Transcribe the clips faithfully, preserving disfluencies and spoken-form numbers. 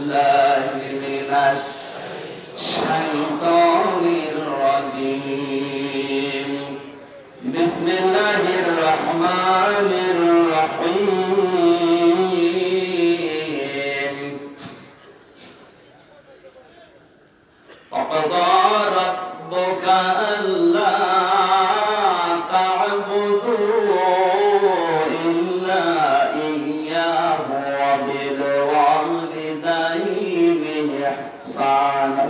বিল্লাহি মিনাশ শাইতানির রাজিম। বিসমিল্লাহির রহমানির রহিম। وقضى ربك ألا تعبدوا إلا إياه وبالوالدين إحسانا।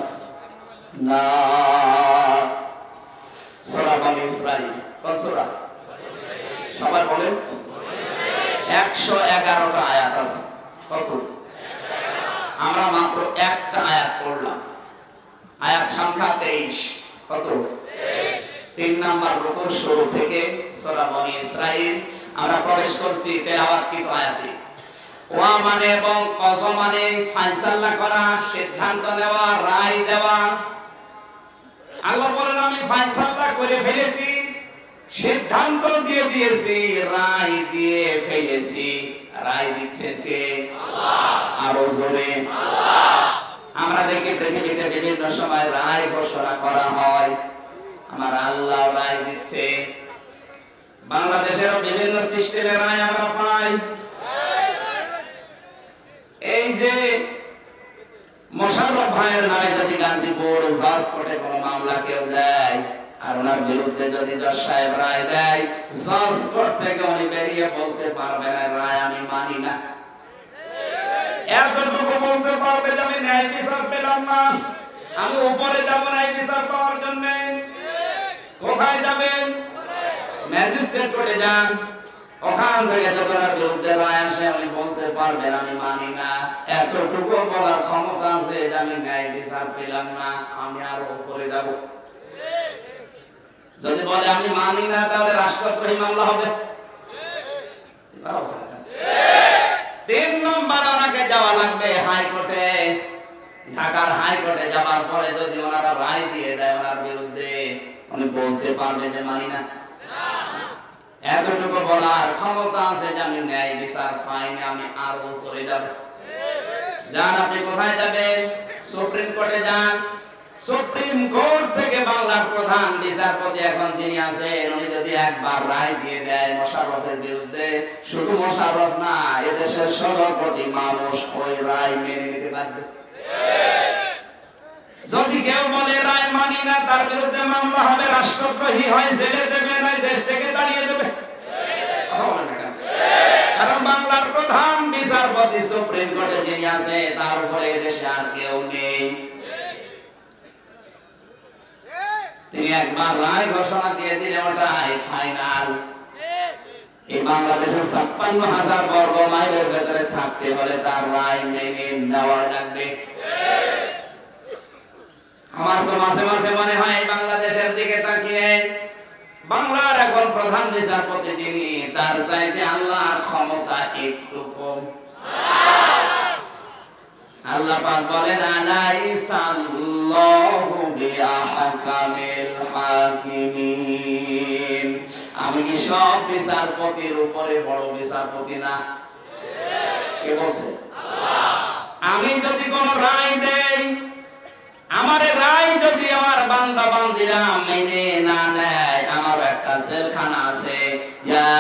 সূরা বনী ইসরাঈল কোন সূরা? সবাই বলেন। একশো এগারোটা আয়াত আছে। কত? আমরা মাত্র একটা আয়াত পড়লাম। আয়াত সংখ্যা তেইশ। কত? তিন নাম্বার রুকুর শুরু থেকে সূরা বনী ইসরাঈল আমরা প্রবেশ করছি তেলাওয়াতকৃত আয়াতে। ওয়া মানে এবং কসম মানে ফয়সালা করা, সিদ্ধান্ত নেওয়া, রায় দেওয়া। আল্লাহ বলেন আমি ফয়সালা করে ফেলেছি, সিদ্ধান্ত দিয়ে দিয়েছি, রায় দিয়ে ফেলেছি। রায় দিচ্ছেন কে? আল্লাহ। আরো জোরে আল্লাহ। আমরা দেখি পৃথিবীতে বিভিন্ন সময় রায় ঘোষণা করা হয়, আমার আল্লাহ রায় দিচ্ছে। বাংলাদেশের বিভিন্ন সিস্টেমের রায় আমরা পাই। এই যে মোশাররফ ভাইয়ের নামে যদি গাজীপুর জজ কোর্টে কোনো মামলা কেউ দেয় আর ওনার বিরুদ্ধে যদি জজ সাহেব রায় দেয়, জজ কোর্ট থেকে উনি বেরিয়ে বলতে পারবেন রায় আমি মানি না। এতটুকু বলতে পারবে যে আমি ন্যায় বিচার পেলাম না, আমি উপরে যাব ন্যায় বিচার পাওয়ার জন্য। কোথায় যাবেন? ম্যাজিস্ট্রেট কোর্টে যান। ওখান থেকে যখন বিরুদ্ধে রায় আসে আপনি বলতে পারবেন আমি মানি না। এতটুকু বলার ক্ষমতা আছে যে আমি ন্যায় বিচার পেলাম না, আমি আরো উপরে যাব। যদি বলে আমি মানি না তাহলে রাষ্ট্রদ্রোহী মামলা হবে। তিন নম্বর ওনাকে যাওয়া লাগবে হাইকোর্টে। ঢাকার হাইকোর্টে যাবার পরে যদি ওনারা রায় দিয়ে দেয় ওনার বিরুদ্ধে, উনি বলতে পারবে যে মানি না। এতটুকু বলার ক্ষমতা আছে যে আমি ন্যায় বিচার পাইনি, আমি আরো উপরে যাব। যান, আপনি কোথায় যাবেন? সুপ্রিম কোর্টে যান। সুপ্রিম কোর্ট থেকে বাংলার প্রধান বিচারপতি এখন যিনি আছেন, উনি যদি একবার রায় দিয়ে দেয় মোশাররফের বিরুদ্ধে, শুধু মোশাররফ না, এদেশের ষোলো কোটি মানুষ ওই রায় মেনে নিতে পারবে। যদি কেউ বলে রায় মানি না, তার বিরুদ্ধে মামলা হবে, রাষ্ট্রদ্রোহী হয়, জেলে দেবে, নয় দেশ থেকে তাড়িয়ে দেবে। কারণ বাংলার প্রধান বিচারপতি সুপ্রিম কোর্টে যিনি আছে, তার উপরে এদেশে আর কেউ নেই। তিনি একবার রায় ঘোষণা দিয়ে দিলে ওটাই ফাইনাল। এই বাংলাদেশের ছাপ্পান্ন হাজার বর্গ মাইলের ভেতরে থাকতে হলে তার রায় মেনে নেওয়া লাগবে। আমার তো মাঝে মাঝে মনে হয় বাংলাদেশের দিকে তাকিয়ে বাংলার এখন প্রধান বিচারপতি যিনি, তার চাইতে আল্লাহর ক্ষমতা একটু কম। আল্লাহ পাক বলেন আলাইসাল্লাহু বিআহকামিল হাকিমিন। আমি কি সব বিচারপতির উপরে বড় বিচারপতি না? কে বলছে? আল্লাহ। আমি যদি কোন রায় দেই, আমার রায় যদি আমার বান্দা বান্দিরা মেনে না নেয়, আমার একটা জেলখানা আছে। ইয়া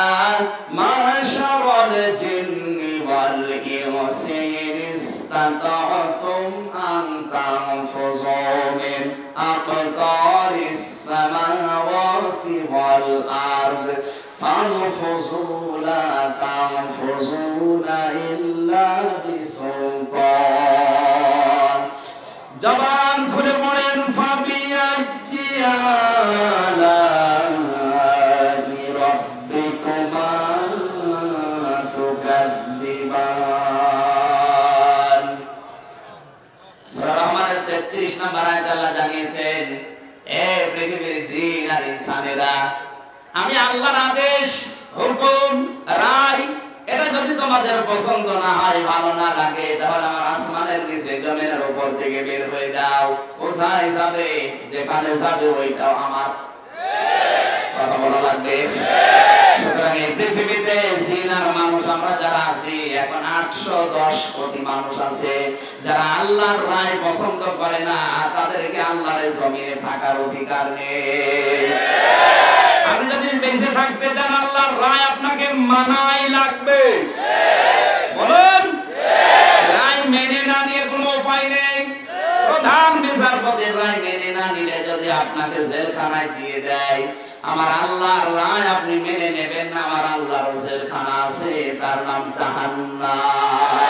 মাশারাল জিন্নি ওয়াল ইনসি ইসতাতা'তুম আন তানফুযু মিন আকতারিস সামাওয়াতি ওয়াল আরদ ফানফুযু লা তানফুযুনা ইল্লা বিসুলতান। জবান খুলে পড়েন ফাবিয়াইয়ি আলাইহি রাব্বিকুমা তুকাদ্দিবান। সূরা রহমানের তেত্রিশ নম্বর আয়াতে আল্লাহ জানিয়েছেন, এ পৃথিবীর জিন আর ইনসানেরা, আমি আল্লাহর আদেশ, হুকুম, রায় এটা যদি তোমাদের পছন্দ না হয়, ভালো না লাগে, তাহলে আমার আসমানের নিচে জমিনের উপর থেকে বের হয়ে যাও। কোথায় যাবে? যেখানে যাবে ওইটাও আমার। কথা বলা লাগবে। সুতরাং এই পৃথিবীতে জিন আর মানুষ আমরা যারা আছি, এখন আটশো দশ কোটি মানুষ আছে যারা আল্লাহর রায় পছন্দ করে না, তাদেরকে আল্লাহর জমিনে থাকার অধিকার নেই। আপনি যদি বেঁচে থাকতে চান আল্লাহর রায় আপনাকে মানাই লাগবে। বলুন, রায় মেনে না নিয়ে কোনো উপায় নেই। প্রধান বিচারপতির রায় মেনে না নিলে যদি আপনাকে জেলখানায় দিয়ে দেয়, আমার আল্লাহর রায় আপনি মেনে নেবেন না। আমার আল্লাহর জেলখানা আছে, তার নাম জাহান্নাম।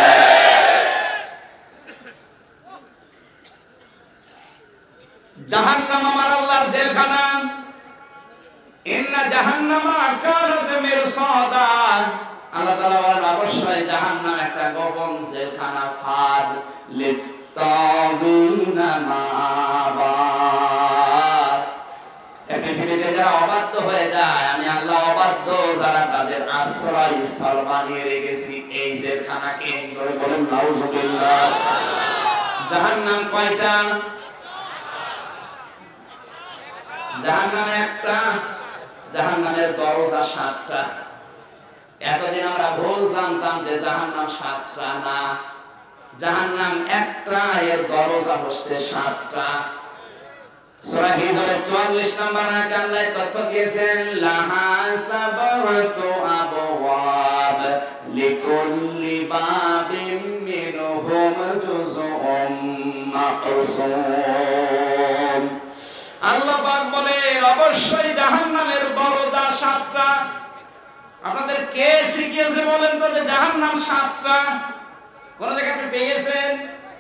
জাহান্নাম আমার আল্লাহর জেলখানা। ইন্না জাহান্নামা কানাত মিরসাদা। আল্লাহ তাআলা বলেন অবশ্যই জাহান্নাম একটা গোপন জেলখানা, ফাদ লিত্তাগিনা মাবা। পৃথিবীতে যারা অবাধ্য হয়ে যায়, আমি আল্লাহ অবাধ্য যারা, তাদের আশ্রয় স্থল বানিয়ে রেখেছি এই জেলখানাকে। জোরে বলেন নাউজুবিল্লাহ। জাহান্নাম কয়টা? জাহান্নাম একটা। জাহান্নামের দরজা সাতটা। এতদিন আমরা ভুল জানতাম যে জাহান্নাম সাতটা, না, জাহান্নাম একটা, এর দরজা হচ্ছে সাতটা। সূরা হিজরের চুয়াল্লিশ নম্বর আয়াতে আল্লাহ তথ্য দিয়েছেন, লাহা সাবাতু আবওয়াব লিকুল্লি বাবিন মিনহুম জুজউম মাকসুম। আল্লাহ পাক বলে অবশ্যই জাহান্নামের দরজা সাতটা। আপনাদের কে শিখিয়েছে বলেন তো যে জাহান্নাম সাতটা? কোন জায়গায় আপনি পেয়েছেন?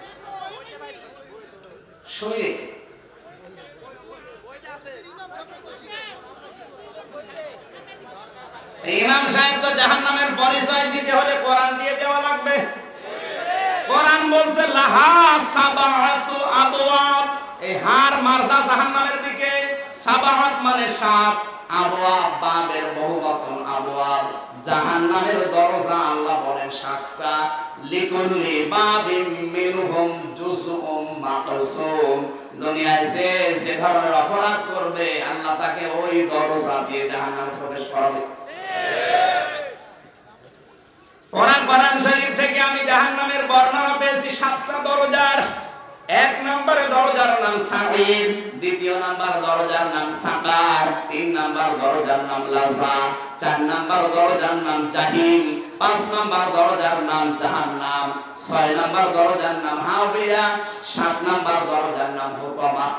শুনে ইমাম সাহেব তো জাহান্নামের পরিচয় দিতে হলে কোরআন দিয়ে দেওয়া লাগবে। কোরআন বলছে লাহা সাবাতু আবওয়াব। এই হার মারসা জাহান্নামের দিকে, সাবাত মানে সাত, আবওয়াব বাবের বহুবচন আবওয়াব। জাহান্নামের দরজা আল্লাহ বলেন সাতটা। লিকুল্লি বাবিন মিনহুম জুজউম মাকসুম। দুনিয়ায় যে যে ধরনের অপরাধ করবে আল্লাহ তাকে ওই দরজা দিয়ে জাহান্নামে প্রবেশ করাবে। কোরআন কোরআন শরীফ থেকে আমি জাহান্নামের বর্ণনা পেয়েছি সাতটা দরজার। এক নম্বরে দরজার নাম সাঈর, দ্বিতীয় নাম্বার দরজার নাম সাকার, তিন নাম্বার দরজার নাম লাযা, চার নাম্বার দরজার নাম জাহিম, পাঁচ নাম্বার দরজার নাম জাহান্নাম, ছয় নাম্বার দরজার নাম হাবিয়া, সাত নাম্বার দরজার নাম হুতামা।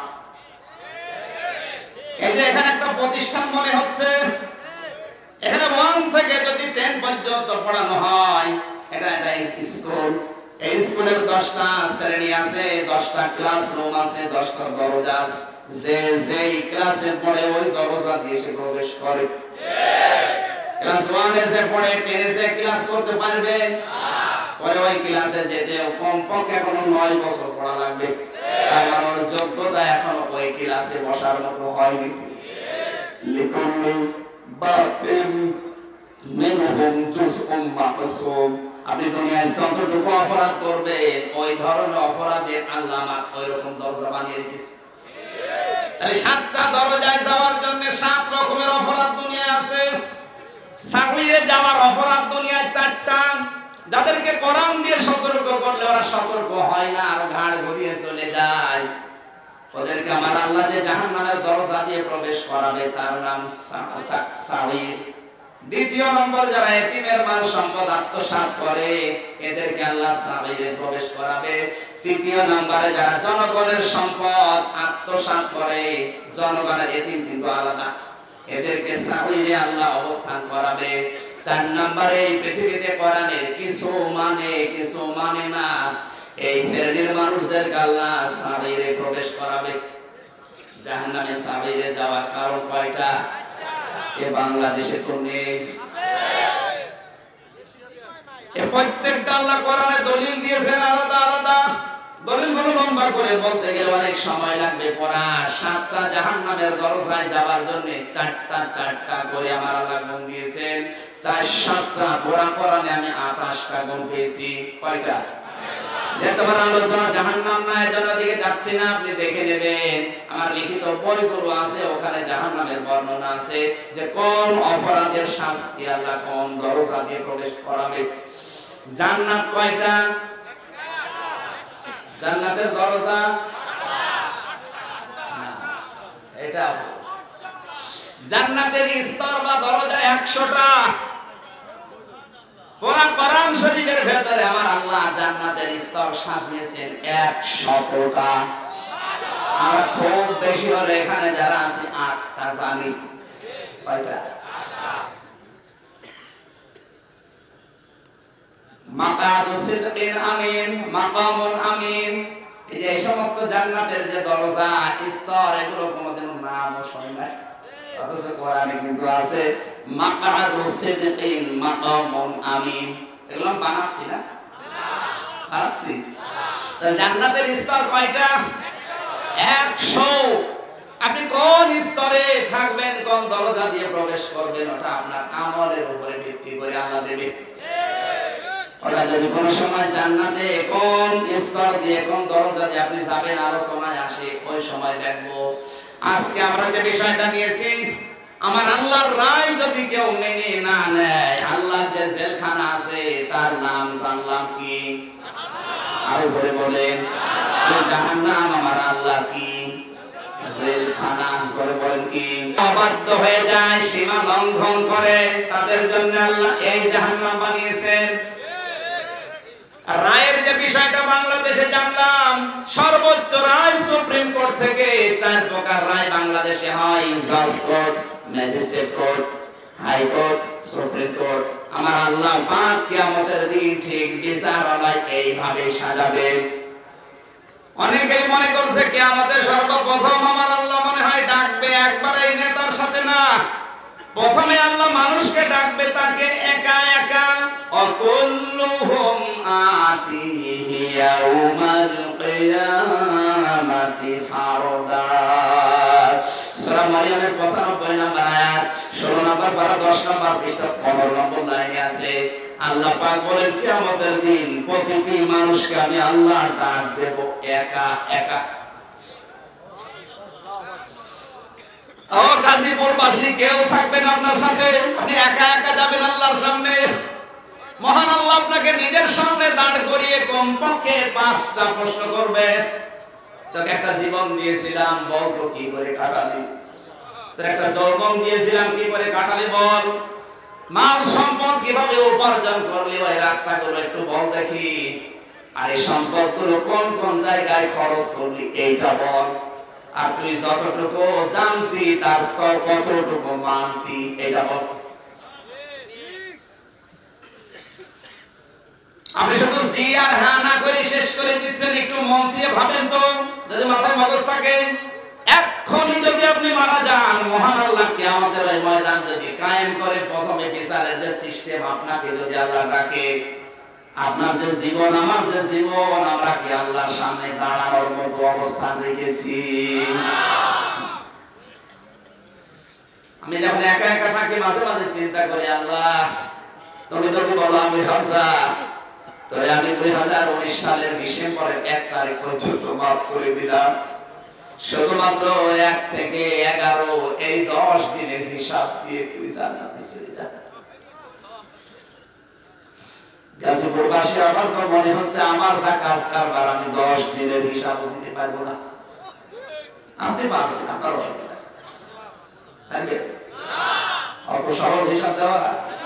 এই যে এখানে একটা প্রতিষ্ঠান মনে হচ্ছে, এখানে ওয়ান থেকে যদি টেন পর্যন্ত পড়ানো হয়, এটা একটা স্কুল। এই স্কুলের দশটা শ্রেণী আছে, দশটা ক্লাসরুম আছে, দশটা দরজা আছে। যে যে ক্লাসে পড়ে ওই দরজা দিয়ে সে প্রবেশ করে। ক্লাস ওয়ানে যে পড়ে টেনে যে ক্লাস করতে পারবে পরে ওই ক্লাসে যেতে কমপক্ষে এখনো নয় বছর পড়া লাগবে। কারণ ওর যোগ্যতা এখনো ওই ক্লাসে বসার মতো হয়নি। লিকুল্লি বাবিন মিনহুম জুজউম মাকসুম। আপনি দুনিয়ায় যতটুকু অপরাধ করবে ওই ধরনের অপরাধের আল্লাহ ওই রকম দরজা বানিয়ে রেখেছে। তাহলে সাতটা দরজায় যাওয়ার জন্য সাত রকমের অপরাধ দুনিয়ায় আছে। সাগরিয়ে যাওয়ার অপরাধ দুনিয়ায় চারটা। যাদেরকে কোরআন দিয়ে সতর্ক করলে ওরা সতর্ক হয় না, আর ঘাড় ঘুরিয়ে চলে যায়, ওদেরকে আমার আল্লাহ যে জাহান্নামের দরজা দিয়ে প্রবেশ করাবে তার নাম সাঈর। দ্বিতীয় নম্বর, যারা এতিমের মাল সম্পদ আত্মসাৎ করে এদেরকে আল্লাহ সাঈরে প্রবেশ করাবে। তৃতীয় নম্বরে, যারা জনগণের সম্পদ আত্মসাৎ করে, জনগণের এতিম কিন্তু আলাদা, এদেরকে সাঈরে আল্লাহ অবস্থান করাবে। চার নম্বরে, এই পৃথিবীতে কোরআনের কিছু মানে কিছু মানে না এই শ্রেণীর মানুষদেরকে আল্লাহ সাঈরে প্রবেশ করাবে। জাহান্নামে সাঈরে যাওয়ার কারণ কয়টা? এ বাংলাদেশে তো নেই। এ প্রত্যেকটা আল্লাহ কোরআনে দলিল দিয়েছেন আলাদা আলাদা। দলিলগুলো লম্বা করে বলতে গেলে অনেক সময় লাগবে। পড়া সাতটা জাহান্নামের দরজায় যাওয়ার জন্য চারটা চারটা করে আমার আল্লাহ গুণ দিয়েছেন। চার সাতটা পড়া কোরআনে আমি আঠাশটা গুণ পেয়েছি। কয়টা? যে তোমার আলোচনা জাহান্নাম না, এজন্য দিকে যাচ্ছি না, আপনি দেখে নেবেন আমার লিখিত বইগুলো আছে, ওখানে জাহান্নামের বর্ণনা আছে যে কোন অপরাধের শাস্তি আল্লাহ কোন দরজা দিয়ে প্রবেশ করাবে। জান্নাত কয়টা? জান্নাতের দরজা না, এটা জান্নাতের স্তর বা দরজা একশোটা। কোরআন কোরআন শরীফের ভেতরে আমার আল্লাহ জান্নাতের স্তর সাজিয়েছেন একশোটা। আমরা খুব বেশি হলে এখানে যারা আছে আটটা জানি। কয়টা? মাকাদুস সিদকিন আমিন, মাকামুল আমিন। এই যে এই সমস্ত জান্নাতের যে দরজা স্তর, এগুলো কোনোদিন নামও শুনি নাই, অথচ কোরআনে কিন্তু আছে মাকাদুস সিদকিন, মাকামুল আমিন। এগুলো বানাচ্ছি না? বানাচ্ছি। তো জান্নাতের স্তর কয়টা? একশো। আপনি কোন স্তরে থাকবেন, কোন দরজা দিয়ে প্রবেশ করবেন, ওটা আপনার আমলের উপরে ভিত্তি করে আল্লাহ দেবে। ওটা যদি কোনো সময় জান্নাতে কোন স্তর দিয়ে কোন দরজা দিয়ে আপনি যাবেন আলোচনায় আসে, ওই সময় দেখবো। আজকে আমরা যে বিষয়টা নিয়েছি, আমার আল্লাহর রায় যদি কেউ মেনে না নেয়, আল্লাহ যে জেলখানা আছে তার নাম জানলাম কি? আর জোরে বলেন জাহান্নাম। আমার আল্লাহ কি? জেলখানা। জোরে বলেন কি? অবাধ্য হয়ে যায়, সীমা লঙ্ঘন করে, তাদের জন্য আল্লাহ এই জাহান্নাম বানিয়েছেন। রায়ের যে বিষয়টা বাংলাদেশে জানলাম, সর্বোচ্চ রায় সুপ্রিম কোর্ট থেকে চার প্রকার রায় বাংলাদেশে হয়: জজ court, magistrate court, high court, supreme court. আমার আল্লাহ পাক কিয়ামতের দিন ঠিক বিচারালয় এইভাবে সাজাবে। অনেকেই মনে করছে কিয়ামতের সর্বপ্রথম আমার আল্লাহ মনে হয় ডাকবে একবারে এই নেতার সাথে না, প্রথমে আল্লাহ মানুষকে ডাকবে, তাকে একা একা। অকুল্লুহুম আতিহি ইয়াউমাল কিয়ামাতি ফারদা। সূরা মারিয়ামের পঁচানব্বই নম্বর আয়াত, ষোলো নম্বর পারা দশ নম্বর পৃষ্ঠা পনেরো নম্বর লাইনে আছে। আল্লাহ পাক বলেন কিয়ামতের দিন প্রতিটি মানুষকে আমি আল্লাহ ডাক দেব একা একা। ও গাজীপুরবাসী, কেউ থাকবেন আপনার সাথে? আপনি একা একা যাবেন আল্লাহর সামনে। মহান আল্লাহ আপনাকে নিজের সামনে দাঁড় করিয়ে কমপক্ষে পাঁচটা প্রশ্ন করবে। তোকে একটা জীবন দিয়েছিলাম, বল তো কি করে কাটালি? তোর একটা যৌবন দিয়েছিলাম, কি করে কাটালি বল? মাল সম্পদ কিভাবে উপার্জন করলি, ওই রাস্তাগুলো একটু বল দেখি। আর এই সম্পদগুলো কোন কোন জায়গায় খরচ করলি, এইটা বল। আর তুই যতটুকু জানতি তার কতটুকু মানতি, এটা বল। আপনি শুধু জি আর হ্যাঁ না করে শেষ করে দিচ্ছেন। একটু মন দিয়ে ভাবেন তো, যদি মাথায় মগজ থাকে। এক্ষুনি যদি আপনি মারা যান, মহান আল্লাহ কিয়ামতের ওই ময়দান যদি কায়েম করে, প্রথমে বিচারের যে সিস্টেম, আপনাকে যদি আল্লাহ ডাকে, আপনার যে জীবন আমার যে জীবন, আমরা কি আল্লাহর সামনে দাঁড়ানোর মতো অবস্থান রেখেছি? আমি যখন একা একা থাকি, মাঝে মাঝে চিন্তা করি, আল্লাহ তুমি যদি বলো আমি হামজা, তবে আমি দুই হাজার উনিশ সালের ডিসেম্বরের এক তারিখ পর্যন্ত মাফ করে দিলাম। শুধুমাত্র এক থেকে এগারো এই দশ দিনের হিসাব দিয়ে তুই জান্নাতে চলে যা। গাজীপুরবাসী, আমার তো মনে হচ্ছে আমার যা কাজ কারবার আমি দশ দিনের হিসাব দিতে পারবো না। আপনি পারবেন, আপনার অসুবিধা থাকবে? অত সহজ হিসাব দেওয়া।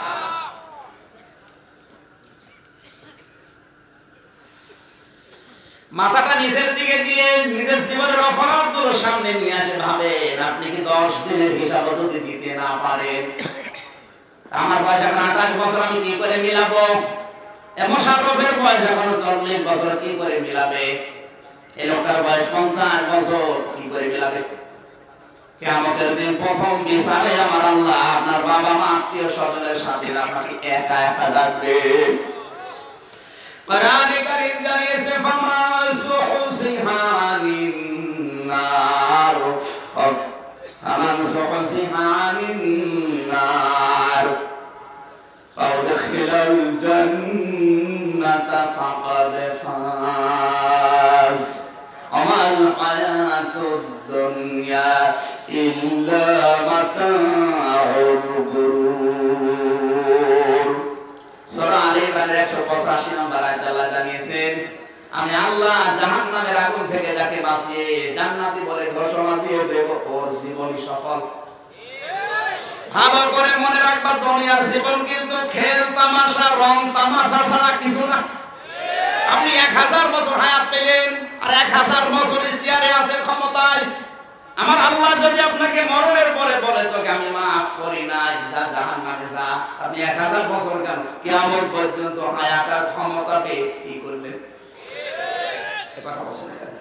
মাথাটা নিচের দিকে দিয়ে নিজের জীবনের অপরাধগুলো সামনে নিয়ে আসে, ভাবেন আপনি কি দশ দিনের হিসাব যদি দিতে না পারেন, আমার বয়স এখন আঠাশ বছর, আমি কি করে মিলাবো? মোশাররফের বয়স এখন চল্লিশ বছর, কি করে মিলাবে? এই লোকটার বয়স পঞ্চাশ বছর, কি করে মিলাবে? কিয়ামতের দিন প্রথম বিচারে আমার আল্লাহ আপনার বাবা মা আত্মীয় স্বজনের সাথে আপনাকে একা একা ডাকবে। কোরআনে কারীম জানিয়েছে, ফামা সুহসিহানিন নার, ফামান সুহসিহানিন নার ওয়া উদখিলাল জান্নাতা ফাকাদ ফাজ। কোরআনের একশো পঁচাশি নম্বর আয়াতে আল্লাহ জানিয়েছেন, আমি আল্লাহ জাহান্নামের আগুন থেকে যাকে বাঁচিয়ে জান্নাতি বলে ঘোষণা দিয়ে দেব, ওর জীবনই সফল। ভালো করে মনে রাখবা, দুনিয়ার জীবন কিন্তু খেল তামাশা রং তামাশা ছাড়া কিছু না। আপনি এক হাজার বছর হায়াত পেলেন আর এক হাজার বছর চেয়ারে আছেন ক্ষমতায়, আমার আল্লাহ যদি আপনাকে মরণের পরে বলে তোকে আমি মাফ করি নাই, যা জাহান্নামে যা, আপনি এক হাজার বছর কেন কিয়ামত পর্যন্ত হায়াত আর ক্ষমতা পেয়ে কি করবেন? এই কথা বলছেন এখানে।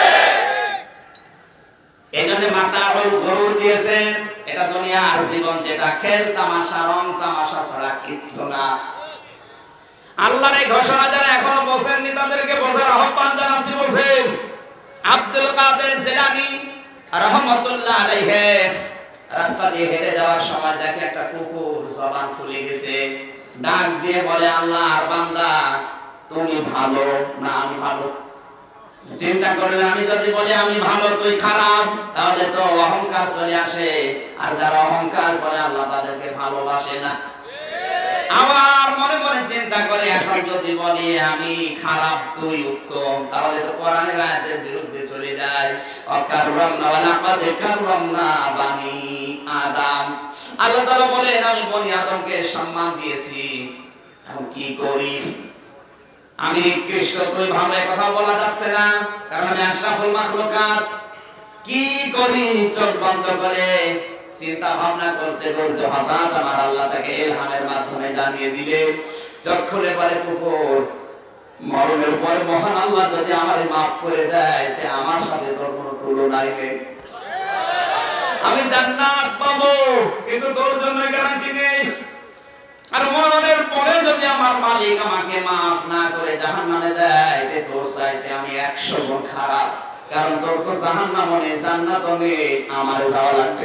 এই জন্য মাতা ওই গরুর দিয়েছেন, এটা দুনিয়ার জীবন যেটা খেল তামাশা রং তামাশা ছাড়া কিচ্ছু না। আল্লাহর এই ঘোষণা যারা এখনো বসেননি তাদেরকে বোঝার আহ্বান জানাচ্ছি। বলছেন আব্দুল কাদের জিলানী রাহমাতুল্লাহ আলাইহি রাস্তা দিয়ে হেঁটে যাওয়ার সময় দেখে একটা কুকুর জবান খুলে গেছে, ডাক দিয়ে বলে, আল্লাহর বান্দা তুমি ভালো না আমি ভালো? চিন্তা করলে আমি যদি বলি আমি ভালো তুই খারাপ, তাহলে তো অহংকার চলে আসে, আর যারা অহংকার করে আল্লাহ তাদেরকে ভালোবাসে না। আবার মনে মনে চিন্তা করে এখন যদি বলি আমি খারাপ তুই উত্তম, তাহলে তো কোরআনের আয়াতের বিরুদ্ধে চলে যায়। অকাররামনা ওয়ালাকাদ কাররামনা বানি আদম, আল্লাহ তাআলা বলেন আমি বনি আদমকে সম্মান দিয়েছি, এখন কি করি? আমি কৃষ্ণ তুই ভালো কথা বলা যাচ্ছে না, কারণ আমি আশরাফুল মাখলুকাত। কি করি? চোখ বন্ধ করে চিন্তা ভাবনা করতে করতে হঠাৎ আমার আল্লাহ তাকে ইলহামের মাধ্যমে জানিয়ে দিলে, চোখ খুলে বলে, কুকুর মরণের পরে মহান আল্লাহ যদি আমারে মাফ করে দেয়, তে আমার সাথে তোর কোনো তুলনাই নেই। আমি জান্নাত পাবো, কিন্তু তোর জন্য গ্যারান্টি নেই। আর মরণের পরে যদি আমার মালিক আমাকে মাফ না করে জাহান্নামে দেয়, তে তোর চাইতে আমি একশো গুণ খারাপ, কারণ তোর তো জাহান্নাম নেই জান্নাত নেই, আমারে যাওয়া লাগবে।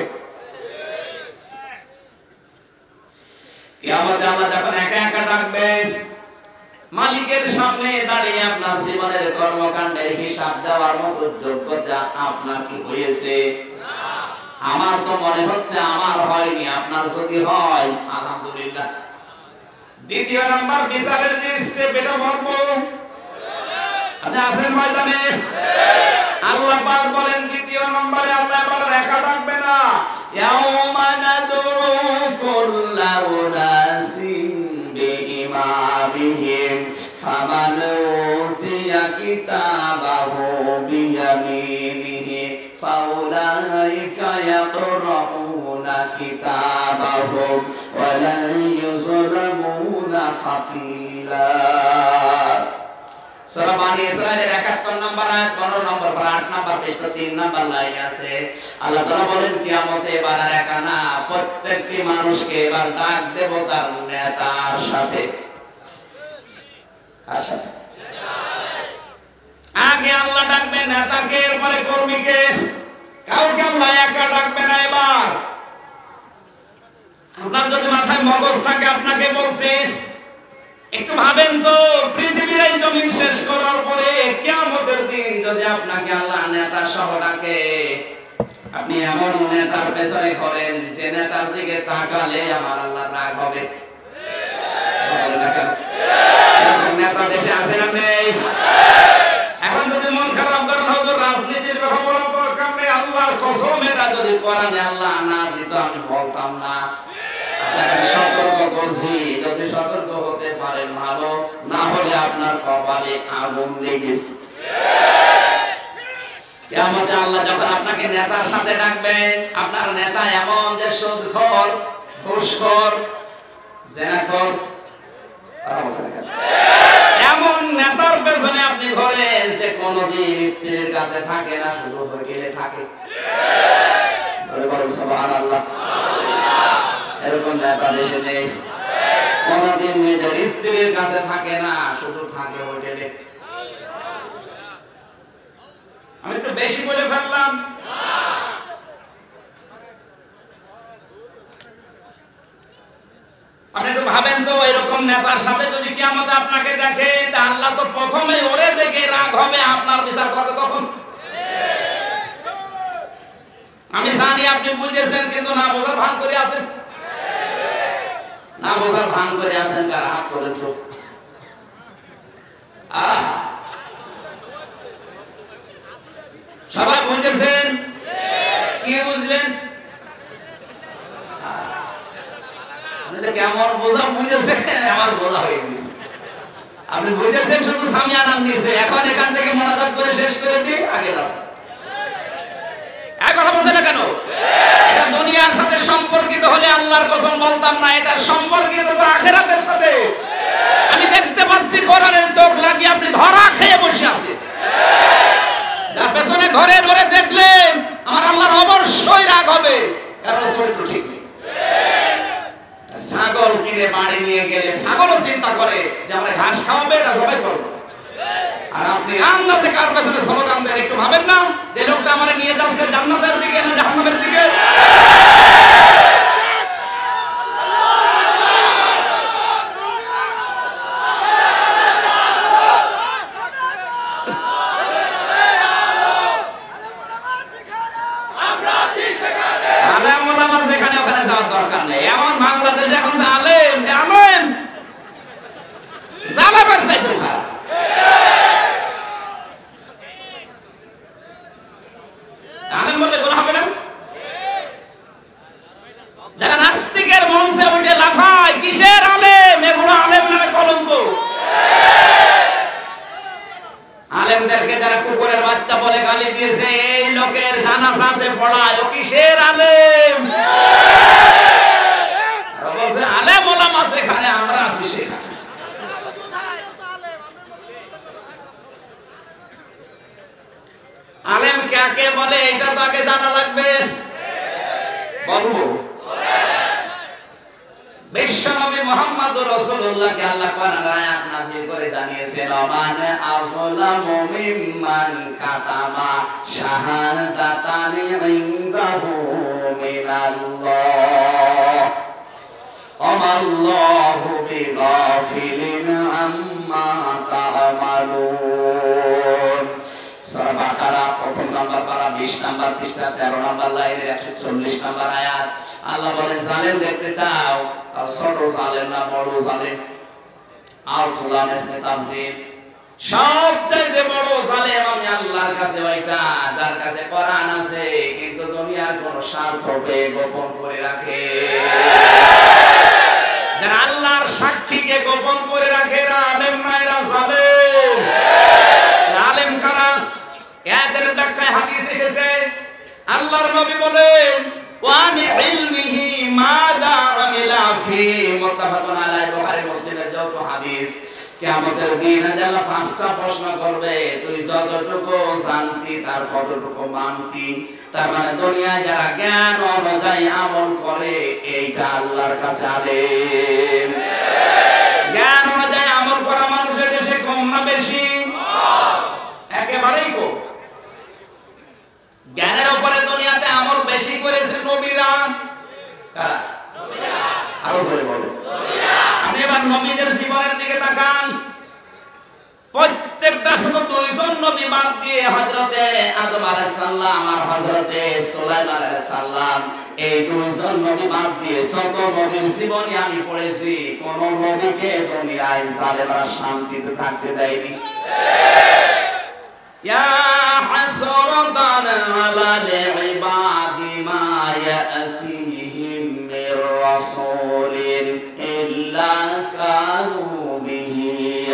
কিয়ামতে আল্লাহ যখন একা একা ডাকবেন, মালিকের সামনে দাঁড়িয়ে আপনার জীবনের কর্মকাণ্ডের হিসাব দেওয়ার মতো যোগ্যতা আপনার কি হয়েছে? আমার তো মনে হচ্ছে আমার হয়নি, আপনার যদি হয় আলহামদুলিল্লাহ। দ্বিতীয় নাম্বার বিচারের যে স্টেপ, এটা বলবো আপনি আছেন ময়দানে। আল্লাহ পাক বলেন দ্বিতীয় নম্বরে আল্লাহ বলেন একা ডাকবে না, ইয়াউমা নাদউ কুল্লা উনাসিন বিইমামিহিম ফামান উতিয়া কিতাবাহু বিয়ামিনিহি ফাউলাইকা ইয়াকরাউনা কিতাবাহুম ওয়া লা ইউযলামুনা ফাতিলা। সূরা বানী ইসরাঈলের একাত্তর নম্বর আয়াত, পনেরো নম্বর পারা, আট নম্বর পৃষ্ঠা, তিন নম্বর লাইনে আছে। আল্লাহ তাআলা বলেন কিয়ামতে এবার আর একা না, প্রত্যেকটি মানুষকে এবার ডাক দেব তার নেতার সাথে। কার সাথে? আগে আল্লাহ ডাকবেন নেতাকে, এরপরে কর্মীকে, কাউকে আল্লাহ একা ডাকবে না। এবার আপনার যদি মাথায় মগজ থাকে, আপনাকে বলছে একটু ভাবেন তো, পৃথিবীর এই জমিন শেষ করার পরে কিয়ামতের দিন যদি আপনাকে আল্লাহ নেতা সহ ডাকে, আপনি এমন নেতার পেছনে করেন যে নেতার দিকে তাকালে আমার আল্লাহ রাগ হবে। নেতা দেশে আছে না নেই? এখন যদি মন খারাপ করেন, হয়তো রাজনীতির কথা বলার দরকার নেই, আল্লাহর কসম এটা যদি কোরআনে আল্লাহ না দিত আমি বলতাম না। সতর্ক করছি, যদি সতর্ক হতে পারেন ভালো, না হলে আপনার কপালে আগুন লেগেছে। কিয়ামতে আল্লাহ যখন আপনাকে নেতার সাথে ডাকবেন, আপনার নেতা এমন যে সুদখোর, ঘুষখোর, জেনাখোর, এমন নেতার পেছনে আপনি ঘোরেন যে কোনদিন স্ত্রীর কাছে থাকে না, শুধু হোটেলে থাকে। সুবহানাল্লাহ। এরকম নেতা দেশে নেই, কোনদিন নিজের স্ত্রীর কাছে থাকে না, শুধু থাকে হোটেলে। আমি একটু বেশি বলে ফেললাম। আপনি একটু ভাবেন তো, এরকম নেতার সাথে যদি কিয়ামতে আপনাকে দেখে, তা আল্লাহ তো প্রথমে ওরে দেখে রাগ হবে, আপনার বিচার করবে কখন? আমি জানি আপনি বুঝেছেন, কিন্তু না বোঝার ভান করে আছেন, না বোঝার ভান করে আছেন। কার হাত করে তো সবাই বুঝেছেন? কি বুঝলেন? কেমন বোঝা বুঝেছেন? আমার বোঝা হয়ে গেছে। আপনি বুঝেছেন শুধু সামিয়ানার নিচে। এখন এখান থেকে মোনাজাত করে শেষ করে দিই, আগে আসেন। এক কথা বলছেন না কেন? এটা দুনিয়ার সাথে সম্পর্কিত হলে আল্লাহর কসম বলতাম না, এটা সম্পর্কিত তো আখিরাতের সাথে। আমি দেখতে পাচ্ছি কোরআনের চোখ লাগিয়ে আপনি ধরা খেয়ে বসে আছেন। যার পেছনে ঘরে ঘরে দেখলে আমার আল্লাহর অবশ্যই রাগ হবে, কারণ চরিত্র ঠিক নেই। ছাগল কিনে বাড়ি নিয়ে গেলে ছাগলও চিন্তা করে যে আমরা ঘাস খাওয়াবে, এটা সবাই করবো। আর আপনি আন্দাজে কার পেছনে স্লোগান দেন, একটু ভাবেন না যে লোকটা আমার নিয়ে যাচ্ছে জান্নাতের দিকে না জাহান্নামের দিকে? বাংলাদেশে এখন আলেম আলেম জালাবার চাইতে খারাপ। আলেম বলে বলা হবে না? যারা নাস্তিকের মঞ্চে উঠে লাফায়, কিসের আলেম? এগুলো আলেম নামে কলঙ্ক। আলেমদেরকে যারা কুকুরের বাচ্চা বলে গালি দিয়েছে, এই লোকের জানাজা আছে পড়ায়, ও কিসের আলেম? আলেম ওলামা সেখানে, আমরা আছি সেখানে। আলেম কাকে বলে এটা তো আগে জানা লাগবে। বলবো বিশ্বনবী মুহাম্মদুর রাসূলুল্লাহকে আল্লাহ কোরআনের আয়াত নাযিল করে জানিয়েছেন, মান আযলামু মিম্মান কাতামা শাহাদাতানি ইনদাহু মিনাল্লাহ আমাল্লাহু বিগাফিলিন আম্মা তা'মালুন। সূরা বাকারা প্রথম নাম্বার পারা বিশ নাম্বার পৃষ্ঠা তেরো নাম্বার লাইনের একশো চল্লিশ নাম্বার আয়াত। আল্লাহ বলেন, জালেম দেখতে চাও? তার ছোট জালেম না বড় জালেম? আর ফুলান ইসমে তাফসীর, সবচাইতে বড় জালেম আমি আল্লাহর কাছে ওইটা যার কাছে কোরআন আছে কিন্তু দুনিয়ার কোন স্বার্থ পেয়ে গোপন করে রাখে। যারা আল্লাহর সাক্ষীকে গোপন করে রাখে এরা আলেম না, এরা জালেম। আলেম কারা? এদের ব্যাখ্যায় হাদিস এসেছে, আল্লাহর নবী বলেন, ওয়ানি ইলমিহি মাযা আমিলা ফি, মুত্তাফাকুন আলাইহি, বুখারী মুসলিমের যত হাদিস। কিয়ামতের দিন আল্লাহ পাঁচটা প্রশ্ন করবে, তুই যতটুকু জানতি তার কতটুকু মানতি। তার মানে দুনিয়ায় যারা জ্ঞান অনুযায়ী আমল করে এইটা আল্লাহর কাছে আলেম। জ্ঞান অনুযায়ী আমল করা মানুষের দেশে কম না বেশি? একেবারেই কম। জ্ঞানের উপরে দুনিয়াতে আমল বেশি করেছে নবীরা। কারা? নবীরা। আরো জোরে বলো। নবীরা। আপনি এবার নবীদের জীবনের দিকে তাকান। প্রত্যেকটা শুধু দুইজন নবী বাদ দিয়ে হযরতে আদম আলাইহিস সালাম আর হযরতে সুলাইমান আলাইহিস সালাম, এই দুইজন নবী বাদ দিয়ে যত নবীর জীবনী আমি পড়েছি, কোন নবীকে দুনিয়ায় জালেমরা শান্তিতে থাকতে দেয়নি। ইয়া হাসরাতান আলাল ইবাদি মা ইয়াতিহিম মির রাসূলিন ইল্লা কানু বিহি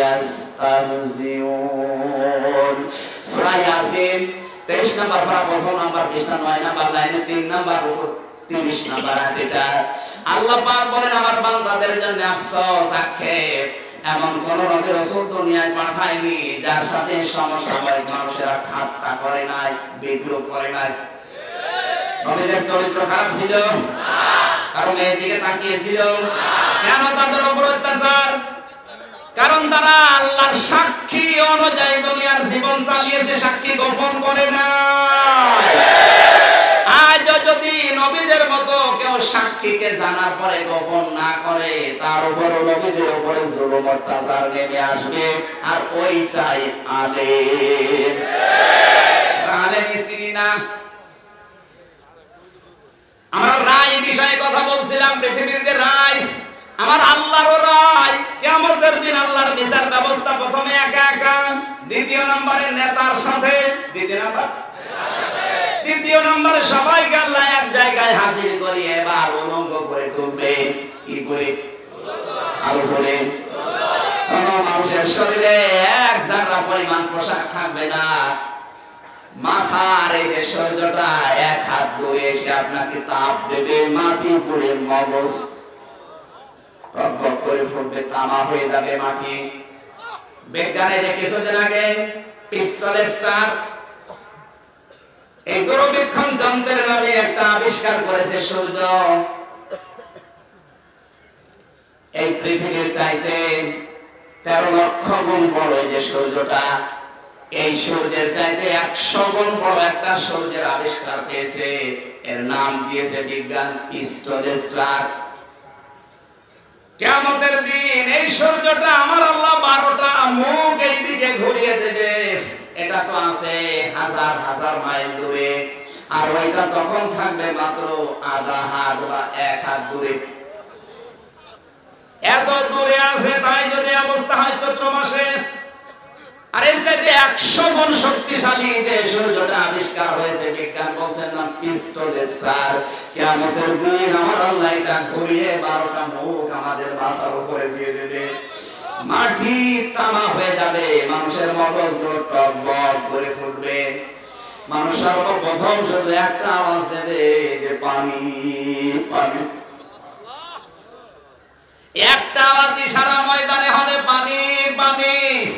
ইয়াস্তাহজিউন। সূরা ইয়াসিন তেইশ নাম্বার পারা প্রথম নাম্বার পৃষ্ঠা নয় নাম্বার লাইনে তিন নাম্বার উপর তিরিশ নাম্বার আয়াত। এটা আল্লাহ পাক বলেন, আমার বান্দাদের জন্য আফসোস, আক্ষেপ, এমন কোন নবী রাসূল দুনিয়ায় পাঠায়নি যার সাথে সমসাময়িক মানুষেরা ঠাট্টা করে নাই, বিদ্রুপ করে নাই। নবীদের চরিত্র খারাপ ছিল না, কারণ এই দিকে তাকিয়েছিল। কেন তাদের উপর অত্যাচার? কারণ তারা আল্লাহর সাক্ষী অনুযায়ী দুনিয়ার জীবন চালিয়েছে, সাক্ষী গোপন করে নাই। আজ যদি নবীদের মতো কেউ সাক্ষীকে জানার পরে গোপন না করে, তার উপর নবীদের উপরে জুলুম অত্যাচার নেমে আসবে, আর ওইটাই আলেম। আলেম চিনি না। আমরা রায় বিষয়ে কথা বলছিলাম, পৃথিবীর যে রায়, আমার আল্লাহর রায় কিয়ামতের দিন আল্লাহর বিচার ব্যবস্থা প্রথমে একা একা, দ্বিতীয় নম্বরে নেতার সাথে, দ্বিতীয় নম্বর দ্বিতীয় নম্বরে সবাইকে আল্লাহ এক জায়গায় হাজির করে এবার উলঙ্গ করে তুলবে। কি করে? আলোচনে কোন মানুষের শরীরে এক জায়গা পরিমাণ পোশাক থাকবে না। মাথার এই যে শরীরটা এক হাত দূরে এসে আপনাকে তাপ দেবে, মাটি পুড়ে মগজ টকবক করে ফুটবে, তামা হয়ে যাবে মাটি। বিজ্ঞানের কিছুদিন আগে পিস্তল স্টার এই দূরবীক্ষণ যন্ত্রের নামে একটা আবিষ্কার করেছে সূর্য। এই পৃথিবীর চাইতে তেরো লক্ষ গুণ বড় এই যে সূর্যটা, এই সূর্যের চাইতে একশো গুণ বড় একটা সূর্যের আবিষ্কার পেয়েছে। এর নাম দিয়েছে বিজ্ঞান পিস্তল স্টার। কিয়ামতের দিন এই সূর্যটা আমার আল্লাহ বারোটা মুখ এই দিকে ঘুরিয়ে দেবে। এটা তো আছে হাজার হাজার মাইল দূরে, আর ওইটা তখন থাকবে মাত্র আধা হাত বা এক হাত দূরে। এত দূরে আছে, তাই যদি অবস্থা হয় চৈত্র মাসে। আর এর চাইতে একশো গুণ শক্তিশালী যে সূর্যটা আবিষ্কার হয়েছে, বিজ্ঞান বলছেন না পিস্তল স্টার। কিয়ামতের দিন আমার আল্লাহ এটা ঘুরিয়ে বারোটা মুখ আমাদের মাথার উপরে দিয়ে দেবে, মাটি তামা হয়ে যাবে, মানুষের মগজগুলো টকবক করে ফুটবে। মানুষ সর্বপ্রথম শুধু একটা আওয়াজ দেবে যে পানি পানি, একটা আওয়াজই সারা ময়দানে হবে পানি পানি।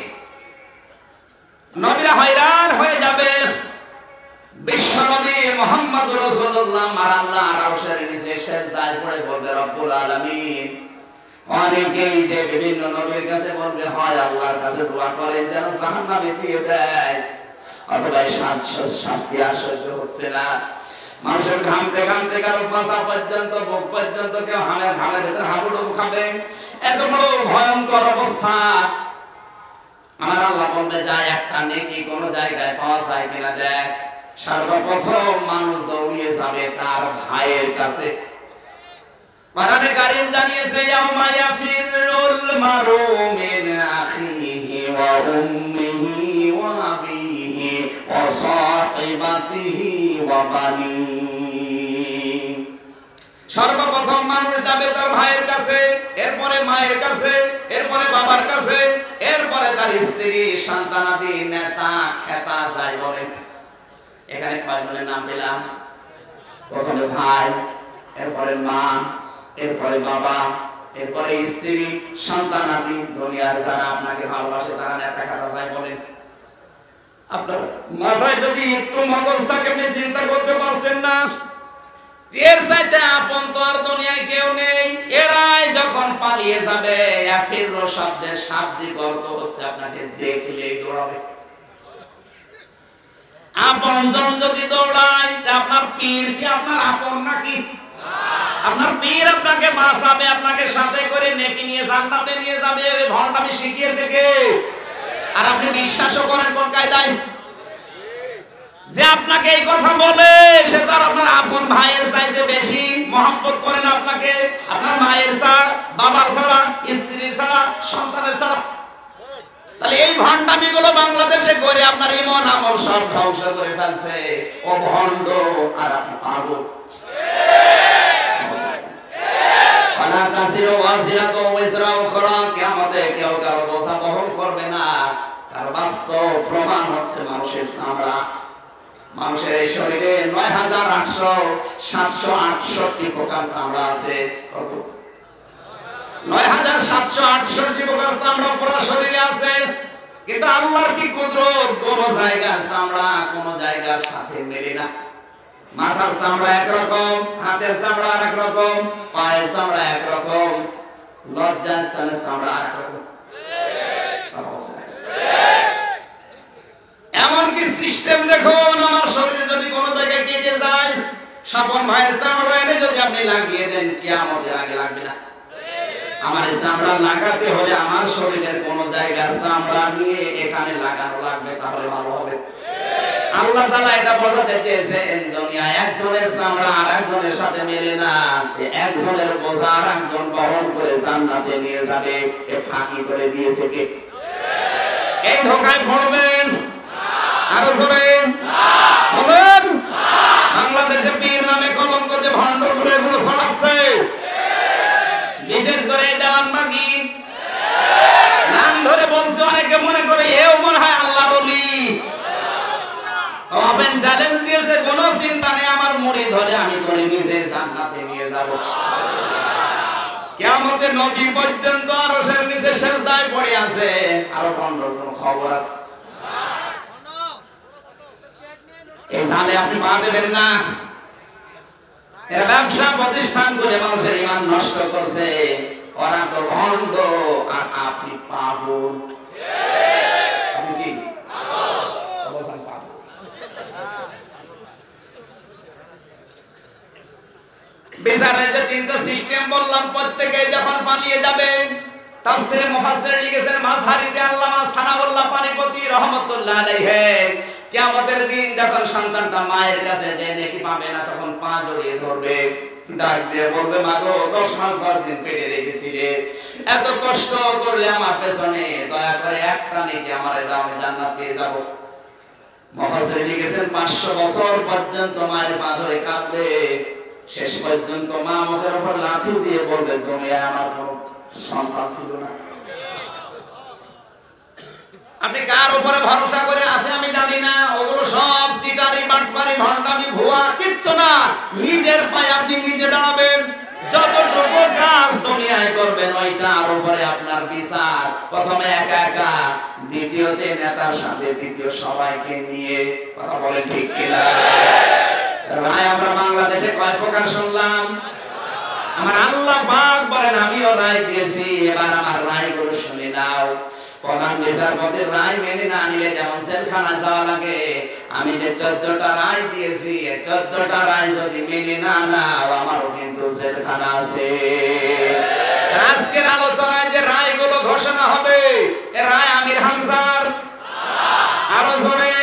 নবীরা হয়রান হয়ে যাবে। বিশ্ব নবী মুহাম্মদ রাসূলুল্লাহ আমার আল্লাহ আরশের নিচে সিজদায় পড়ে বলবে রব্বুল আলামিন। অনেকেই যে বিভিন্ন নবীর কাছে বলবে হয় আল্লাহর কাছে দোয়া করেন যেন জাহান্নামে দিয়ে দেয়, অথবা শাস্তি আর সহ্য হচ্ছে না। মানুষের ঘামতে ঘামতে কারো পাছা পর্যন্ত বুক পর্যন্ত কেউ হামের ঘামের ভেতরে হাবুডুবু খাবে, এত বড় ভয়ঙ্কর অবস্থা। আমার আল্লাহ বলবে যায় একটা নেকি কোন জায়গায় পাওয়া যায় কিনা দেখ। সর্বপ্রথম মানুষ দৌড়িয়ে যাবে তার ভাইয়ের কাছে। কোরআনে কারীম জানিয়েছে ইয়াউমা ইয়াফিরুল মারু মিন আখিহি ওয়া উম্মিহি ওয়া আবিহি ওয়া সাহিবাতিহি ওয়া বানিহি। সর্বপ্রথম মানুষ যাবে তার ভাইয়ের কাছে, এরপরে মায়ের কাছে, এরপরে বাবার কাছে, এরপরে তার স্ত্রী সন্তানাদি নেতা খেতা যাই বলে। এখানে কয়জনের নাম পেলাম? প্রথমে ভাই, এরপরে মা, এরপরে বাবা, এরপরে স্ত্রী সন্তানাদি। দুনিয়ার যারা আপনাকে ভালোবাসে তারা নেতা খেতা যাই বলেন। আপনার মাথায় যদি একটু মগজ থাকে আপনি চিন্তা করতে পারছেন না, এর চাইতে আপন তো আর দুনিয়ায় কেউ নেই। এরাই যখন পালিয়ে যাবে, ইয়াফিরু শব্দের শাব্দিক অর্থ হচ্ছে আপনাকে দেখলেই দৌড়াবে। আপনজন যদি দৌড়ায়, আপনার পীর কি আপনার আপন নাকি? আপনার পীর আপনাকে বাঁচাবে, আপনাকে সাথে করে নেকি নিয়ে জান্নাতে নিয়ে যাবে। ভণ্ডামি শিখিয়েছে কে? আর আপনি বিশ্বাসও করেন কোন কায়দায়? যে আপনাকে এই কথা বলে সে তো আপনার আপন ভাইয়ের চাইতে বেশি মহব্বত করেন আপনাকে, আপনার মায়ের ছাড়া, বাবার ছাড়া, স্ত্রীর ছাড়া, সন্তানের ছাড়া। তাহলে এই ভণ্ডামি গুলো বাংলাদেশে করে আপনার ইমান আমল সব ধ্বংস করে ফেলছে। ও ভণ্ড আর আপনি পাগল। কেউ কারো বোঝা বহন করবে না। তার বাস্তব প্রমাণ হচ্ছে মানুষের চামড়া। মানুষের এই শরীরে নয় হাজার আটশো সাতশো আটষট্টি প্রকার চামড়া আছে। কত? নয় হাজার সাতশো আটষট্টি প্রকার চামড়া পুরো শরীরে আছে। কিন্তু আল্লাহর কি কুদরত, কোন জায়গার চামড়া কোন জায়গার সাথে মেলে না। মাথার চামড়া একরকম, হাতের চামড়া আরেক রকম, পায়ের চামড়া একরকম, লজ্জাস্থানের চামড়া আরেক রকম। এমনকি সিস্টেম দেখুন, আমার শরীরে যদি কোনো জায়গায় কেটে যায়, স্বপন ভাইয়ের চামড়া এনে যদি আপনি লাগিয়ে দেন, কিয়ামতের আগে লাগবে না। আমার এই চামড়া লাগাতে হলে আমার শরীরের কোন জায়গার চামড়া নিয়ে এখানে লাগানো লাগবে, তাহলে ভালো হবে। আল্লাহ তাআলা এটা বোঝাতে চেয়েছেন দুনিয়া একজনের চামড়া আরেকজনের সাথে মেলে না, একজনের বোঝা আরেকজন বহন করে জান্নাতে নিয়ে যাবে। এ ফাঁকি করে দিয়েছে কে? এই ধোঁকায় পড়বেন আরো জোরে বলেন। বাংলাদেশে পীর নামে কলঙ্ক যে ভণ্ড করে এগুলো ছড়াচ্ছে, বিশেষ করে দেওয়ানবাগি নাম ধরে বলছে, অনেকে মনে করে এও মনে হয় আল্লাহর ওলি। ওপেন চ্যালেঞ্জ দিয়েছে, কোনো চিন্তা নেই, আমার মুড়ি ধরে আমি করে নিজে জান্নাতে নিয়ে যাব। কিয়ামতের নবী পর্যন্ত আরশের নিচে সেজদায় পড়ে আছে, আর ভণ্ডর কোনো খবর আছে? এই জালে আপনি পা দেবেন না। এরা ব্যবসা প্রতিষ্ঠান করে মানুষের ঈমান নষ্ট করছে, ওরা তো ভণ্ড আর আপনি পাগল। আপনি কি অবস্থান পাগল? বিচারের যে তিনটা সিস্টেম বললাম, প্রত্যেকেই যখন পানিয়ে যাবে, তাফসীরে মুফাসসির লিখেছেন মাযহারিতে আল্লামা সানাউল্লাহ পানিপতি রাহমাতুল্লাহ আলাইহি, কিয়ামতের দিন যখন সন্তানটা মায়ের কাছে যে নেকি পাবে না, তখন পা জড়িয়ে ধরবে, ডাক দিয়ে বলবে, মা গো, দশ মাস দশ দিন পেটে রেখেছিলে, এত কষ্ট করলে আমার পেছনে, দয়া করে একটা নেকি আমারে দাও, আমি জান্নাত পেয়ে যাব। মুফাসসির লিখেছেন পাঁচশো বছর পর্যন্ত মায়ের পা ধরে কাঁদবে, শেষ পর্যন্ত মা মুখের উপর লাঠি দিয়ে বলবে, দুনিয়ায় আমার কোনো সন্তান ছিল না। আপনি কার উপরে ভরসা করে আছে আমি জানি না, ওগুলো সব চিটারি বাটপারি ভণ্ডামি ভুয়া, কিচ্ছু না। নিজের পায়ে আপনি নিজে দাঁড়াবেন, যতটুকু কাজ দুনিয়ায় করবেন ওইটার উপরে আপনার বিচার, প্রথমে একা একা, দ্বিতীয়তে নেতার সাথে, তৃতীয় সবাইকে নিয়ে। কথা বলেন ঠিক কিনা? রায় আমরা বাংলাদেশে কয় প্রকার শুনলাম? আমার আল্লাহ পাক বলেন আমিও রায় দিয়েছি, এবার আমার রায়গুলো শুনে নাও। প্রধান বিচারপতির রায় মেনে না নিলে যেমন জেলখানা যাওয়া লাগে, আমি যে চোদ্দটা রায় দিয়েছি, এই চোদ্দটা রায় যদি মেনে না নাও, আমারও কিন্তু জেলখানা আছে। আজকের আলোচনায় যে রায়গুলো ঘোষণা হবে, এ রায় আমির হামজার, আরো জোরে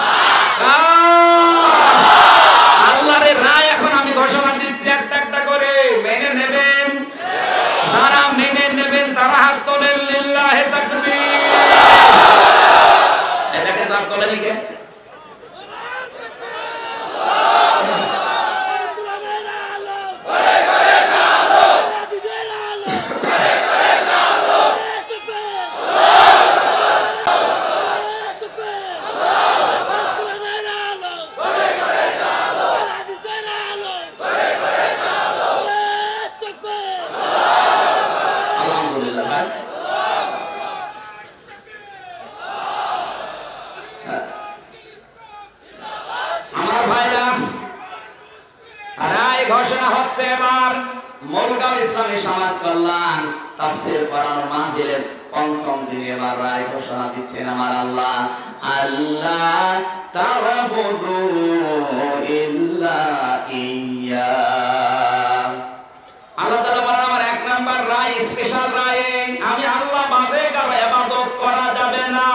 আল্লাহর রায় এখন আমি ঘোষণা দিচ্ছি, একটা একটা করে মেনে নেবেন। যারা মেনে নেবেন তারা হাত তোলেন, লিল্লাহি তাকবীর। এটাকে তো আর তোলে লিখে ঘোষণা হচ্ছে। এবার মৌলগাঁও ইসলামী সমাজ কল্যাণ তাফসীর পড়ানো মাহফিলের পঞ্চম দিনে এবার রায় ঘোষণা দিচ্ছেন আমার আল্লাহ। আল্লাহ তা'বুদু ইল্লা ইয়্যা। আল্লাহ তাআলা বলেন আমার এক নাম্বার রায়, স্পেশাল রায়, আমি আল্লাহ বাদে কারো ইবাদত করা যাবে না।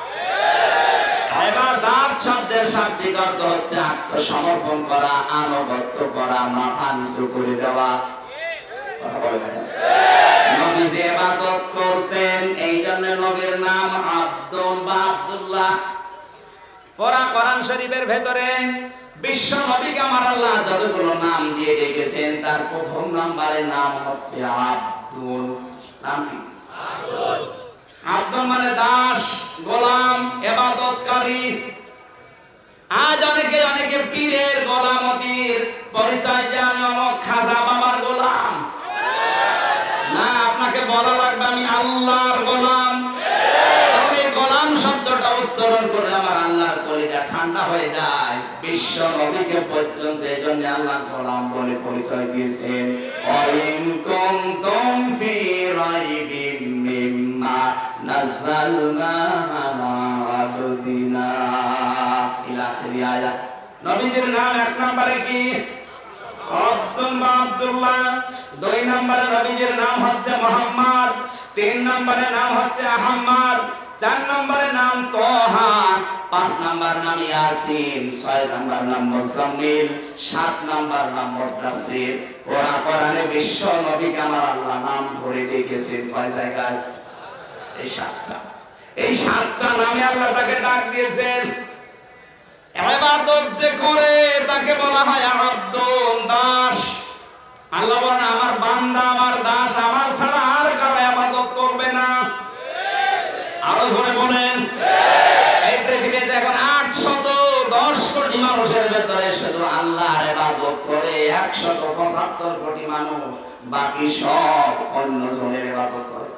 ইবাদত শব্দের শাব্দিক অর্থ হচ্ছে আত্মসমর্পণ করা, আনুগত্য করা, মাথা নিচু করে দেওয়া। কথা বলেন নবী যে ইবাদত করতেন, এই জন্য নবীর নাম আব্দুল বা আব্দুল্লাহ। পরা কোরআন শরীফের ভেতরে বিশ্ব নবীকে আমার আল্লাহ যতগুলো নাম দিয়ে ডেকেছেন, তার প্রথম নাম্বারের নাম হচ্ছে আব্দুল। নাম কি? আব্দুল। আব্দুল মানে দাস, গোলাম, ইবাদতকারী। আজ অনেকে অনেকে পীরের গোলামতির পরিচয় দেন, আমি অমুক খাজা বাবার গোলাম। না, আপনাকে বলা লাগবে আমি আল্লাহর গোলাম। তবে গোলাম শব্দটা উচ্চারণ করে আমার আল্লাহর কলিজা ঠান্ডা হয়ে যায়। বিশ্ব নবীকে পর্যন্ত এই জন্য আল্লাহ গোলাম বলে পরিচয় দিয়েছেন। ওয়াইন কুনতুম ফি রাইবিন মিম্মা নাযালনা আলা আবদিনা ইলা আখিরি আয়াত। নবীদের নাম এক নম্বরে কি? আব্দুল বা আব্দুল্লাহ। দুই নম্বরে নবীদের নাম হচ্ছে মুহাম্মদ। তিন নম্বরে নাম হচ্ছে আহমদ। চার নম্বরে নাম তোহা, পাঁচ নাম্বার নাম ইয়াসিন, ছয় নাম্বার নাম মুজাম্মিল, সাত নাম্বার নাম মুদাসসির। ওরা কোরআনে বিশ্ব নবীকে আমার আল্লাহ নাম ধরে ডেকেছেন কয় জায়গায়? এই সাতটা। এই সাতটা নামে আল্লাহ তাকে ডাক দিয়েছেন। ইবাদত যে করে তাকে বলা হয় আব্দুল, দাস। আল্লাহ বলেন আমার বান্দা, আমার দাস, আমার ছাড়া আর কারো ইবাদত করবে না। আরো জোরে বলেন। এই পৃথিবীতে এখন আটশত দশ কোটি মানুষের ভেতরে শুধু আল্লাহর ইবাদত করে একশত পঁচাত্তর কোটি মানুষ, বাকি সব অন্য জনের ইবাদত করে।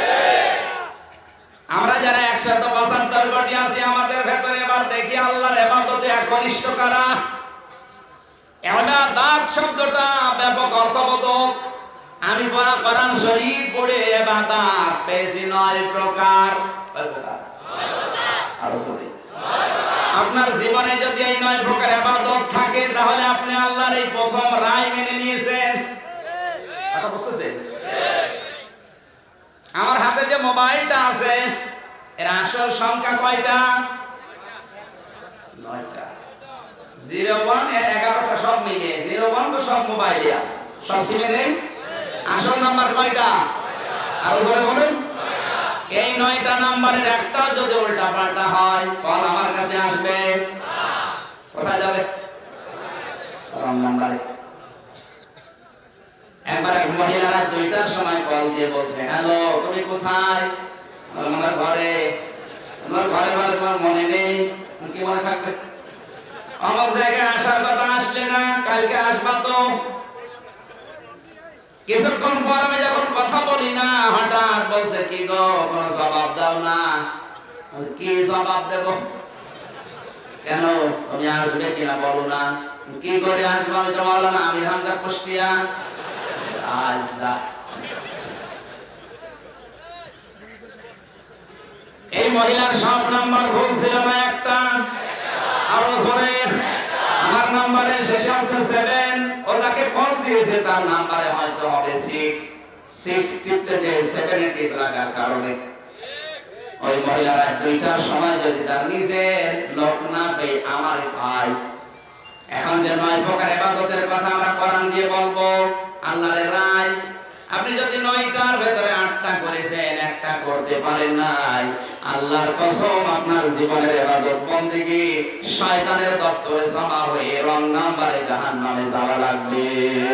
আমরা যারা একশত পঁচাত্তর কোটি আছি আমাদের ভেতরে এবার দেখি আল্লাহর ইবাদতে একনিষ্ঠ কারা। ইবাদত শব্দটা ব্যাপক অর্থবোধক। আমি পড়া কোরআন শরীফ পড়ে ইবাদত পেয়েছি নয় প্রকার। কয় প্রকার? আরো সরি। আপনার জীবনে যদি এই নয় প্রকার ইবাদত থাকে তাহলে আপনি আল্লাহর এই প্রথম রায় মেনে নিয়েছেন। কথা বুঝতেছেন? আমার হাতে যে মোবাইলটা আছে এর আসল সংখ্যা কয়টা? নয়টা। জিরো ওয়ান এর এগারোটা সব মিলে, জিরো ওয়ান তো সব মোবাইলে আছে, সব সিমে নেই। আসল নাম্বার কয়টা? আরো জোরে বলুন। এই নয়টা নাম্বারের একটা যদি উল্টা পাল্টা হয় কল আমার কাছে আসবে, কোথায় যাবে? রং নাম্বারে। একবার এক মহিলারা দুইটার সময় কল দিয়ে বলছে, হ্যালো তুমি কোথায়? আমার ঘরে। তোমার ঘরে বলে তোমার মনে নেই? কি মনে থাকবে? আমার জায়গায় আসার কথা, আসলে না, কালকে আসবা তো। কিছুক্ষণ পর আমি যখন কথা বলি না হঠাৎ বলছে, কি গো কোনো জবাব দাও না। কি জবাব দেব? কেন তুমি আসবে কিনা বলো না। কি করে আসবো? আমি তো বলো না আমি হামজা কুষ্টিয়া। আচ্ছা, এই মহিলার সব নাম্বার ভুল ছিল না একটা? আরো জোরে। আমার নাম্বারে শেষে আছে সেভেন, ও যাকে ফোন দিয়েছে তার নাম্বারে হয়তো হবে সিক্স। সিক্স টিপতে যে সেভেন টিপ লাগার কারণে ওই মহিলারা দুইটার সময় যদি তার নিজের লোক না পেয়ে আমার ভাই। এখন যে নয় প্রকার ইবাদতের কথা আমরা কোরআন দিয়ে বলবো, আল্লাহর রায়। আপনি যদি নয়টার ভেতরে আটটা করেছেন, একটা করতে পারেন নাই, আল্লাহর কসম আপনার জীবনের ইবাদত বন্দেগী শয়তানের দপ্তরে জমা হয়ে রং নাম্বারে জাহান্নামে যাওয়া লাগবে।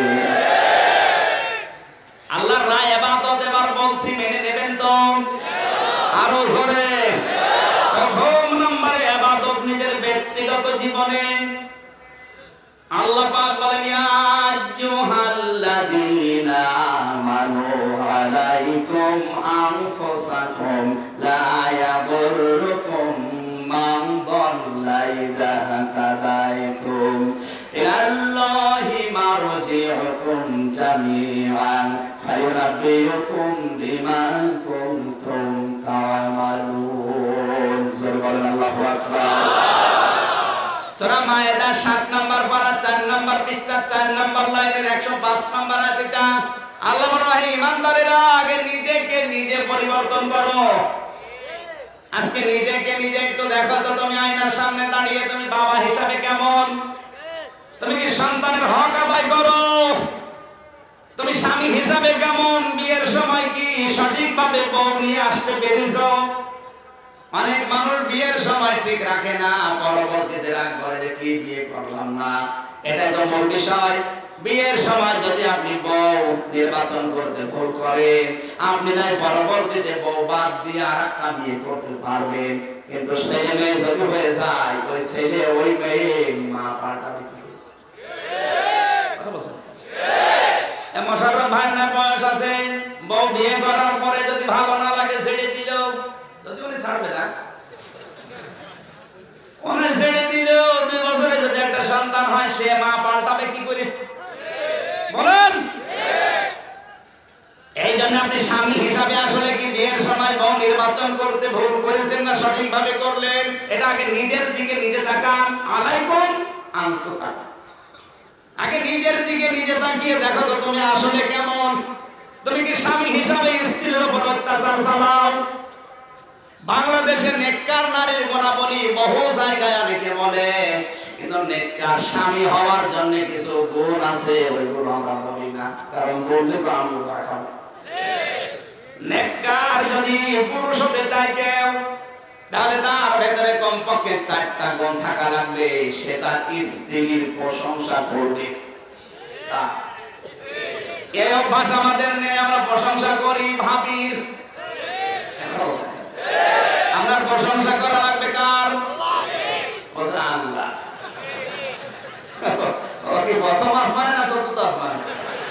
আল্লাহর রায় ইবাদত এবার বলছি, মেনে নেবেন তো? আরো জোরে। প্রথম নম্বরে ইবাদত নিজের ব্যক্তিগত জীবনে। আল্লাহ পাক বলেন, ইয়া আইয়ুহাল্লাযীনা আমানু আলাইকুম আনফুসাকুম লা ইয়াদুররুকুম মান দাল্লা ইযা হাদাইতুম ইলাল্লাহি মারজিউকুম জামিআন ফায়ুনাব্বিউকুম বিমা কুনতুম তা'মালুন। সুবহানাল্লাহু আকবার। সূরা মায়েদা সাত নম্বর পারা চার নম্বর পৃষ্ঠা চার নম্বর লাইনের একশো পাঁচ নম্বর আয়াতটা। আল্লাহ বলেন, হে ঈমানদারেরা, আগে নিজেকে নিজে পরিবর্তন করো। আজকে নিজেকে নিজে একটু দেখো তো, তুমি আয়নার সামনে দাঁড়িয়ে তুমি বাবা হিসাবে কেমন? তুমি কি সন্তানের হক আদায় করো? তুমি স্বামী হিসাবে কেমন? বিয়ের সময় কি সঠিকভাবে বউ নিয়ে আসতে পেরেছো? অনেক মানুষ বিয়ের সময় ঠিক রাখে না, পরবর্তীতে রাগ করে যে কি বিয়ে করলাম না। এটাই তো মূল বিষয়। বিয়ের সময় যদি আপনি বউ নির্বাচন করতে ভুল করেন, আপনি নাই পরবর্তীতে বউ বাদ দিয়ে আর একটা বিয়ে করতে পারবেন। কিন্তু ছেলে মেয়ে যদি হয়ে যায়, ওই ছেলে ওই মেয়ে মা পাল্টাবে কি? কথা বলছেন? মোশাররফ ভাই না বয়স আছে, বউ বিয়ে করার পরে যদি ভালো না লাগে ছেড়ে দিল, যদি উনি ছাড়বে না, উনি ছেড়ে দিল, দুই বছরে যদি একটা সন্তান হয়, সে মা পাল্টাবে কি করে বলেন? এই জন্য আপনি স্বামী হিসাবে আসলে কি বিয়ের সময় বউ নির্বাচন করতে ভুল করেছেন না সঠিকভাবে করলেন? এটা আগে নিজের দিকে নিজে তাকান। আলাইকুম আনফুসাকুম। আগে নিজের দিকে নিজে তাকিয়ে দেখো তো তুমি আসলে কেমন। তুমি কি স্বামী হিসাবে স্ত্রীর উপর অত্যাচার চালাও? বাংলাদেশের নেককার নারীর গুণাবলী বহু জায়গায় অনেকে বলে, কিন্তু নেককার স্বামী হওয়ার জন্য কিছু গুণ আছে, ওইগুলো আমরা বলি না, কারণ বললে তো আমি রাখাবো। নেককার যদি পুরুষ হতে চায় কেউ, তাহলে তার ভেতরে কমপক্ষে চারটা গুণ থাকা লাগবে। সেটা স্ত্রীর প্রশংসা করবে। এই অভ্যাস আমাদের নেই, আমরা প্রশংসা করি ভাবির। আমরা প্রশংসা করা লাগবে কার? আল্লাহ। ও কি প্রথম আসমানে না চতুর্থ আসমানে?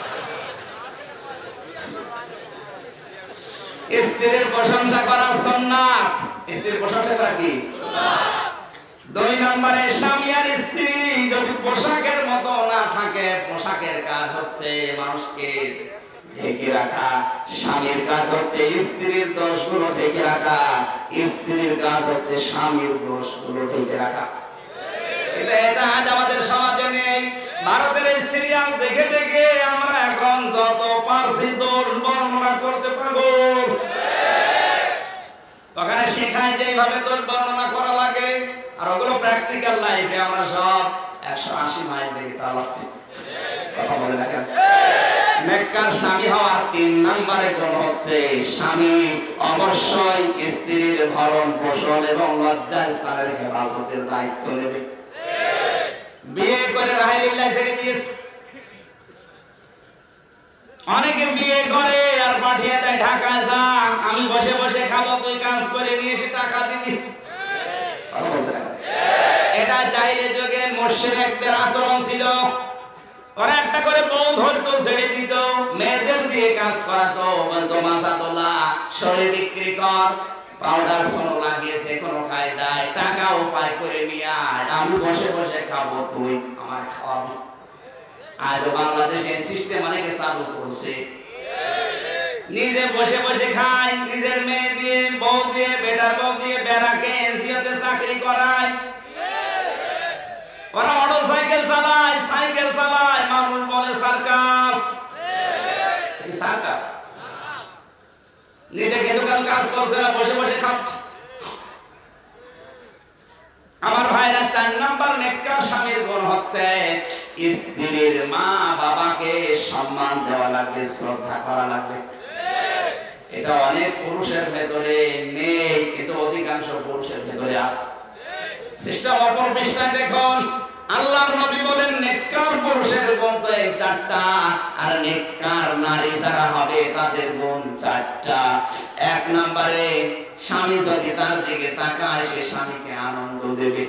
স্ত্রীর প্রশংসা করা সুন্নাত। স্ত্রীর প্রশংসা করা কি? দুই নম্বরে স্বামী আর স্ত্রী যদি পোশাকের মতো না থাকে, পোশাকের কাজ হচ্ছে মানুষকে ঢেকে রাখা, স্বামীর কাজ হচ্ছে স্ত্রীর দোষগুলো ঢেকে রাখা, স্ত্রীর কাজ হচ্ছে স্বামীর দোষগুলো ঢেকে রাখা। কিন্তু এটা আজ আমাদের সমাজে নেই। ভারতের এই সিরিয়াল দেখে দেখে আমরা এখন যত পারছি দোষ বর্ণনা করতে পারবো। ওখানে শেখায় যে এইভাবে দোষ বর্ণনা করা লাগে, আর ওগুলো প্র্যাকটিক্যাল লাইফে আমরা সব একশো আশি মাইল থেকে চালাচ্ছি। কথা বলে দেখেন। নেককার স্বামী হওয়ার তিন নম্বরে গুণ হচ্ছে স্বামী অবশ্যই স্ত্রীর ভরণ পোষণ এবং লজ্জাস্থানের হেফাজতের দায়িত্ব নেবে। বিয়ে করে রাহিলিল্লাহ ছেড়ে দিয়েছে। অনেকে বিয়ে করে আর পাঠিয়ে দেয় ঢাকায়, যা আমি বসে বসে খাবো, তুই কাজ করে নিয়ে এসে টাকা দিবি। এটা জাহিলিয়াত যুগে মুশরিকদের আচরণ ছিল। ওরা একটা করে বউ ধরতো, ছেড়ে দিত, মেয়েদের দিয়ে কাজ করাতো, বলতো মাসাতোলা শরীর বিক্রি কর, পাউডার সোনো লাগিয়েছে কোনো কায়দায়, টাকা উপায় করে নিয়ে আয়, আমি বসে বসে খাবো, তুই আমার খাওয়াবি। আজ বাংলাদেশে সিস্টেম অনেকে চালু করছে, নিজে বসে বসে খায়, নিজের মেয়ে দিয়ে, বউ দিয়ে, বেটার বউ দিয়ে বেড়াকে এনজিওতে চাকরি করায়। ওরা মোটর সাইকেল চালায়, সাইকেল চালায়, মানুষ বলে সার্কাস। সার্কাস নিজে কিন্তু কাজ করছে না, বসে বসে খাচ্ছে। আমার ভাইরা, চার নাম্বার নেককার স্বামীর গুণ হচ্ছে স্ত্রীর মা বাবাকে সম্মান দেওয়া লাগবে, শ্রদ্ধা করা লাগবে। এটা অনেক পুরুষের ভেতরে নেই, কিন্তু অধিকাংশ পুরুষের ভেতরে আছে। সিস্টেম অপর পৃষ্ঠায় দেখুন, আল্লাহর নবী বলেন নেককার পুরুষের গুণ তো এই চারটা, আর নেককার নারী যারা হবে তাদের গুণ চারটা। এক নম্বরে স্বামী যদি তার দিকে তাকায়, সে স্বামীকে আনন্দ দেবে।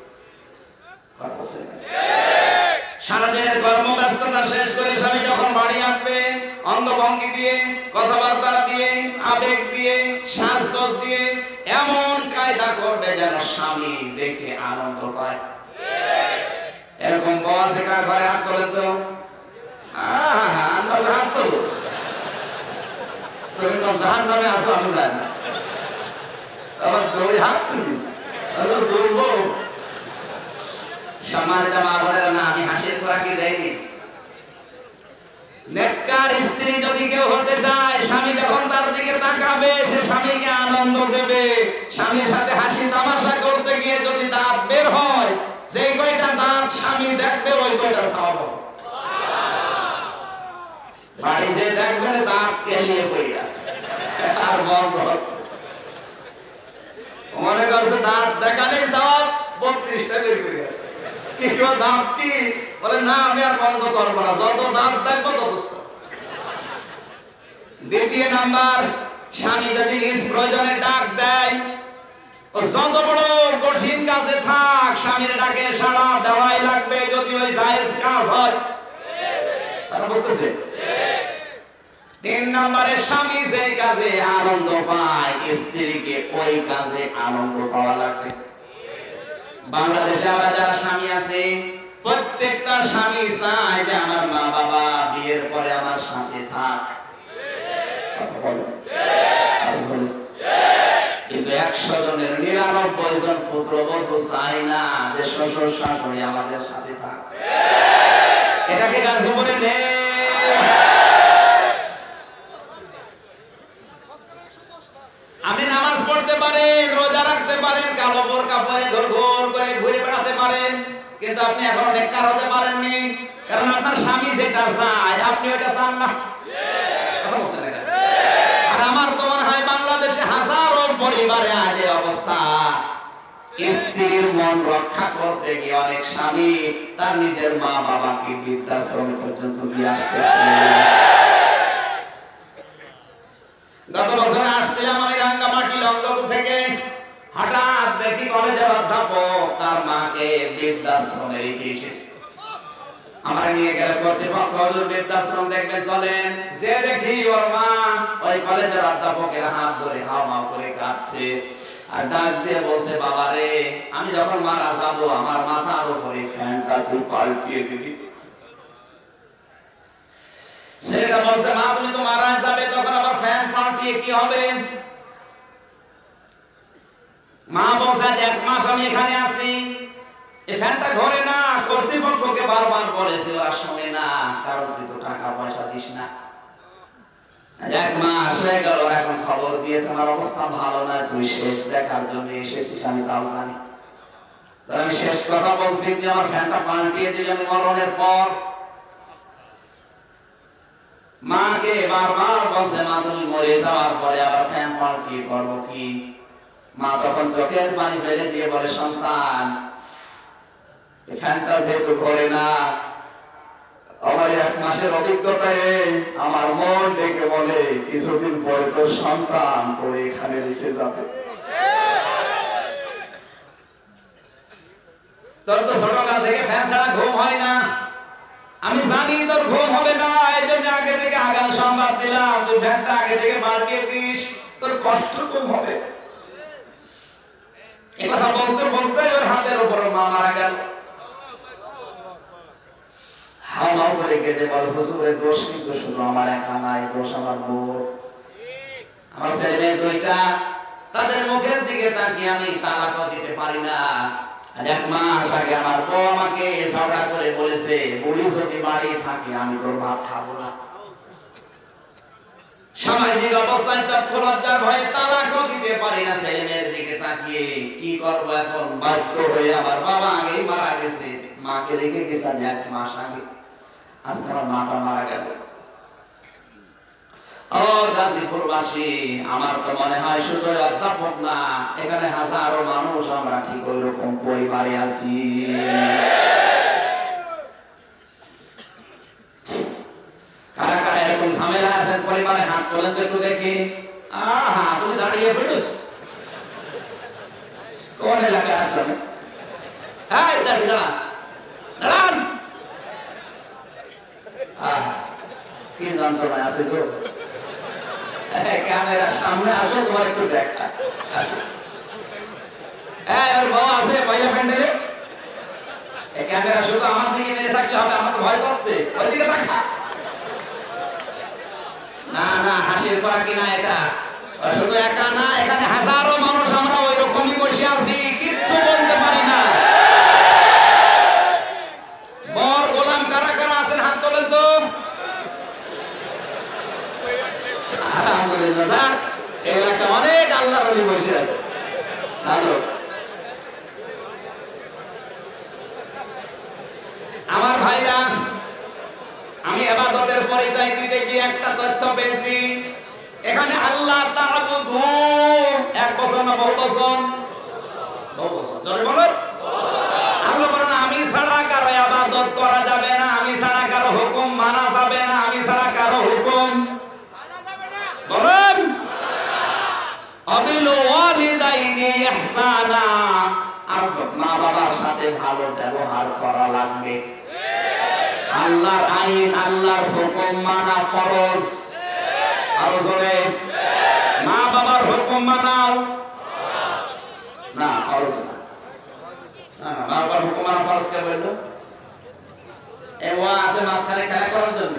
সারাদিনের কর্মব্যস্ততা শেষ করে স্বামী যখন বাড়ি আসবে, অঙ্গভঙ্গি দিয়ে, কথাবার্তা দিয়ে, আবেগ দিয়ে, শ্বাসকোষ দিয়ে এমন কায়দা করবে যেন স্বামী দেখে আনন্দ পায়। এরকম বাবা শেখার ঘরে হাত তোলে তো, হাত তো তুমি তো জাহান নামে আসো, আমি জানি না, আবার দুই হাত তুলিস বলবো। সম্মানিত মা বোনেরা, না আমি হাসির খোরাকি দেয়নি। নেককার স্ত্রী যদি কেউ হতে চায়, স্বামী যখন তার দিকে তাকাবে, সে স্বামীকে আনন্দ দেবে। স্বামীর সাথে হাসি তামাশা করতে গিয়ে যদি দাঁত বের হয়, সেই কয়টা দাঁত স্বামী দেখবে, ওই কয়টা সওয়াব হবে। বাড়ি যে দেখবেন দাঁত কেলিয়ে পড়ে আছে আর বন্ধ হচ্ছে, মনে করছে দাঁত দেখালেই সওয়াব, বত্রিশটা বের করে আছে। কি কেউ দাঁত কি বলে, না আমি আর বন্ধ করবো না, যত দাঁত দেখবো তত। দ্বিতীয় নাম্বার, স্বামী যদি নিজ প্রয়োজনে ডাক দেয়, ও যত বড় কঠিন কাজে থাক, স্বামীর ডাকে সাড়া দেওয়াই লাগবে, যদি ওই জায়েজ কাজ হয়। তারা বুঝতেছে? তিন নম্বরে, স্বামী যে কাজে আনন্দ পায়, স্ত্রীকে ওই কাজে আনন্দ পাওয়া লাগবে। বাংলাদেশে আমরা যারা স্বামী আছে, প্রত্যেকটা স্বামী চায় যে আমার মা বাবা বিয়ের পরে আমার সাথে থাক। কিন্তু একশো জনের নিরানব্বই জন পুত্রবধূ চায় না যে শ্বশুর শাশুড়ি আমাদের সাথে থাক। এটাকে গাজীপুরে নেই। আপনি নামাজ পড়তে পারেন, পারেন, রোজা রাখতে পারেন, কালো বোরকা পরে ঘোর করে ঘুরে বেড়াতে পারেন, কিন্তু আপনি এখন নেককার হতে পারেননি, কারণ আপনার স্বামী যেটা চায় আপনি ওটা চান না। কথা বলছেন না? আর আমার তো মনে হয় বাংলাদেশে হাজারো পরিবারে আজ এই অবস্থা, স্ত্রীর মন রক্ষা করতে গিয়ে অনেক স্বামী তার নিজের মা বাবাকে বৃদ্ধাশ্রম পর্যন্ত দিয়ে আসতেছে। গত বছর আসছিলাম আমি রাঙ্গামাটি লঙ্গদু থেকে, হঠাৎ দেখি কলেজের অধ্যাপক তার মাকে বৃদ্ধাশ্রমে রেখে এসেছে। আমার নিয়ে গেলে কর্তৃপক্ষ বৃদ্ধাশ্রম দেখবেন চলেন, যে দেখি ওর মা ওই কলেজের অধ্যাপকের হাত ধরে হাও মাও করে কাঁদছে আর ডাক দিয়ে বলছে, বাবা রে, আমি যখন মারা যাবো আমার মাথার উপরে ফ্যানটা তুই পাল্টিয়ে দিবি। ছেলেটা বলছে, মা তুমি তো মারা যাবে, তখন আবার ফ্যান পাল্টিয়ে কি হবে? মা বলছে, এক মাস আমি এখানে আছি, এই ফ্যানটা ঘরে না, কর্তৃপক্ষকে বারবার বলেছে, ওরা শোনে না, কারণ তুই তো টাকা পয়সা দিস না। এক মাস হয়ে গেল, এখন খবর দিয়েছে আমার অবস্থা ভালো না, তুই শেষ দেখার জন্য এসেছিস, আমি তাও জানি। আমি শেষ কথা বলছি, তুই আমার ফ্যানটা পাল্টিয়ে দিলেন মরণের পর। মাকে বারবার বলছে, মা তুমি মরে যাওয়ার পরে আবার ফ্যান পাল্টিয়ে করবো কি? মা তখন চোখের পানি ফেলে দিয়ে বলে, সন্তান, ফ্যানটা যেহেতু ঘরে না, আমার এক মাসের অভিজ্ঞতায় আমার মন ডেকে বলে কিছুদিন পরে তোর সন্তান তোর এখানে রেখে যাবে। তোর তো ছোটকাল থেকে ফ্যান ছাড়া ঘুম হয় না, আমি জানি তোর ঘুম হবে না, এই জন্য আগে থেকে আগাম সংবাদ দিলাম, তুই ফ্যানটা আগে থেকে পাল্টিয়ে দিস, তোর কষ্ট কম হবে। এই কথা বলতে বলতে ওর হাতের উপর মা মারা গেল। হাওয়া করে কেঁদে বলে, হুজুরের দোষ কিন্তু শুধু আমার একা নাই, দোষ আমার বউ, আমার ছেলে মেয়ে দুইটা, তাদের মুখের দিকে তাকিয়ে আমি তালাকও দিতে পারি না। আর এক মাস আগে আমার বউ আমাকে ঝগড়া করে বলেছে, বুড়ি যদি বাড়ি থাকে আমি তোর ভাত খাবো না। সামাজিক অবস্থায় চক্ষু লজ্জার ভয়ে তালাকও দিতে পারি না ছেলে মেয়ের দিকে তাকিয়ে, কি করবো এখন? বাধ্য হয়ে আমার বাবা আগেই মারা গেছে, মাকে রেখে গেছে আজ এক মাস আগে, আজকে আমার মাটা মারা গেল। ও গাজীপুরবাসী, আমার তো মনে হয় শুধু অধ্যাপক না, এখানে হাজারো মানুষ আমরা ঠিক ওই রকম পরিবারে আছি। কারা কারা এরকম ঝামেলা আছেন পরিবারে? হাত তোলেন তো একটু দেখি। আহা, তুমি দাঁড়িয়ে পড়েছ কোন এলাকায়? আসলে হ্যাঁ, দাঁড়িয়ে দাঁড়ান দাঁড়ান। কি যন্ত্রণা আছে গো, ক্যামেরার সামনে আসো, তোমার একটু দেখা। ওর বউ আছে মহিলা প্যান্ডেলে, ক্যামেরা শুধু আমার দিকে মেরে থাকলে হবে? আমার তো ভয় করছে, ওই দিকে দেখা। না না, হাসির করা কিনা এটা, শুধু একা না, এখানে হাজারো মানুষ আমরা ওই রকমই বসে আছি, কিচ্ছু বলতে পারি না। বর গোলাম কারা কারা আছেন হাত তোলেন তো। আলহামদুলিল্লাহ, এলাকা অনেক আল্লাহর ওলি বসে আছে। ভালো। আমার ভাইরা, আমি ইবাদতের পরিচয় দিতে গিয়ে একটা তথ্য পেয়েছি, এখানে আল্লাহ তাআবুদু এক বছর না বহু বছর? বহু বছর। জোরে বলো। আল্লাহ বলেন, আমি ছাড়া কারো ইবাদত করা যাবে না, আমি ছাড়া কারো হুকুম মানা যাবে না, আমি ছাড়া কারো হুকুম বলেন আবিল ওয়ালিদাইনি ইহসানা, আর মা বাবার সাথে ভালো ব্যবহার করা লাগবে। আল্লাহর আইন, আল্লাহর হুকুম মানা ফরজ। আরো জোরে, মা বাবার হুকুম মানাও না, ফরজ না। না না, মা বাবার হুকুম মানা ফরজ কে বললো? এ ওয়া আছে মাঝখানে খেলা করার জন্য।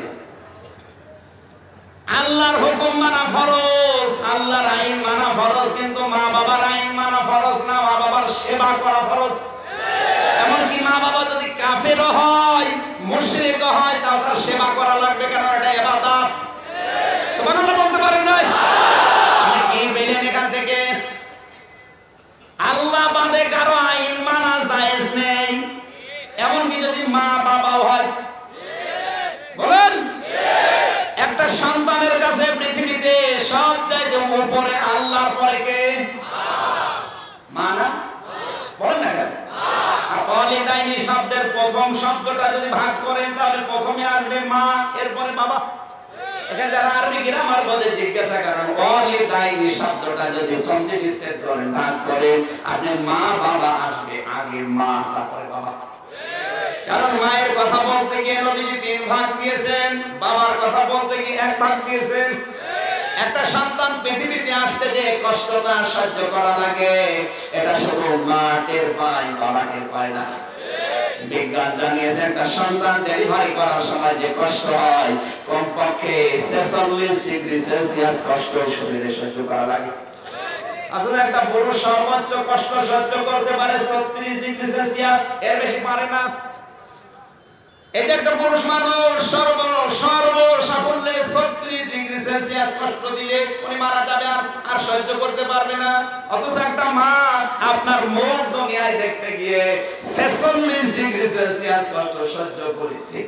আল্লাহর হুকুম মানা ফরজ, আল্লাহর আইন মানা ফরজ, কিন্তু মা বাবার আইন মানা ফরজ না, মা বাবার সেবা করা ফরজ। এমনকি মা বাবা যদি কাফের হয়, মুশরিক হয়, তাও তার সেবা করা লাগবে, কারণ এটা ইবাদত। সুবহানাল্লাহ বলতে পারেন না? আপনি কি পেলেন এখান থেকে? ওয়ালিদাইনি শব্দের প্রথম শব্দটা যদি ভাগ করেন তাহলে প্রথমে আসবে মা, এরপরে বাবা। এখানে যারা আরবি গ্রামার বোঝে জিজ্ঞাসা করেন, ওয়ালিদাইনি শব্দটা যদি সন্ধি বিচ্ছেদ করেন, ভাগ করেন, আপনি মা বাবা আসবে, আগে মা তারপরে বাবা। কারণ মায়ের কথা বলতে গিয়ে নবীজি তিন ভাগ দিয়েছেন, বাবার কথা বলতে গিয়ে এক ভাগ দিয়েছেন। একটা সন্তান পৃথিবীতে আসতে যে কষ্টটা সহ্য করা লাগে, এটা শুধু মা টের পায়, বাবা টের পায় না। বিজ্ঞান জানিয়েছে একটা সন্তান ডেলিভারি করার সময় যে কষ্ট হয়, কমপক্ষে ছেচল্লিশ ডিগ্রি সেলসিয়াস কষ্ট শরীরে সহ্য করা লাগে। আসলে একটা পুরুষ সর্বোচ্চ কষ্ট সহ্য করতে পারে ছত্রিশ ডিগ্রি সেলসিয়াস, এর বেশি পারে না। এই যে একটা পুরুষ মানুষ সর্ব সর্ব সাফল্যে ছত্রিশ ডিগ্রি সেলসিয়াস কষ্ট দিলে উনি মারা যাবে, আর আর সহ্য করতে পারবে না। অথচ একটা মা আপনার মুখ দুনিয়ায় দেখতে গিয়ে ছেচল্লিশ ডিগ্রি সেলসিয়াস কষ্ট সহ্য করেছে।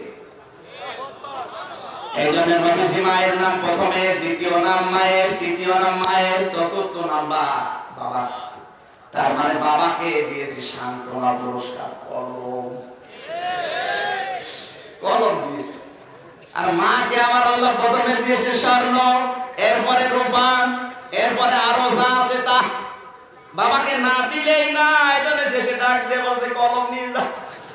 এই জন্য নবীজি মায়ের নাম প্রথমে, দ্বিতীয় নাম মায়ের, তৃতীয় নাম মায়ের, চতুর্থ নাম বাবা। তার মানে বাবাকে দিয়েছে সান্ত্বনা পুরস্কার, কলম কলম দিয়েছে। আর মাকে আমার আল্লাহ প্রথমে দিয়েছে স্বর্ণ, এরপরে রূপা, এরপরে আরো যা আছে তা। বাবাকে না দিলেই না, এই জন্য শেষে ডাক দিয়ে বলছে কলম নিয়ে যা।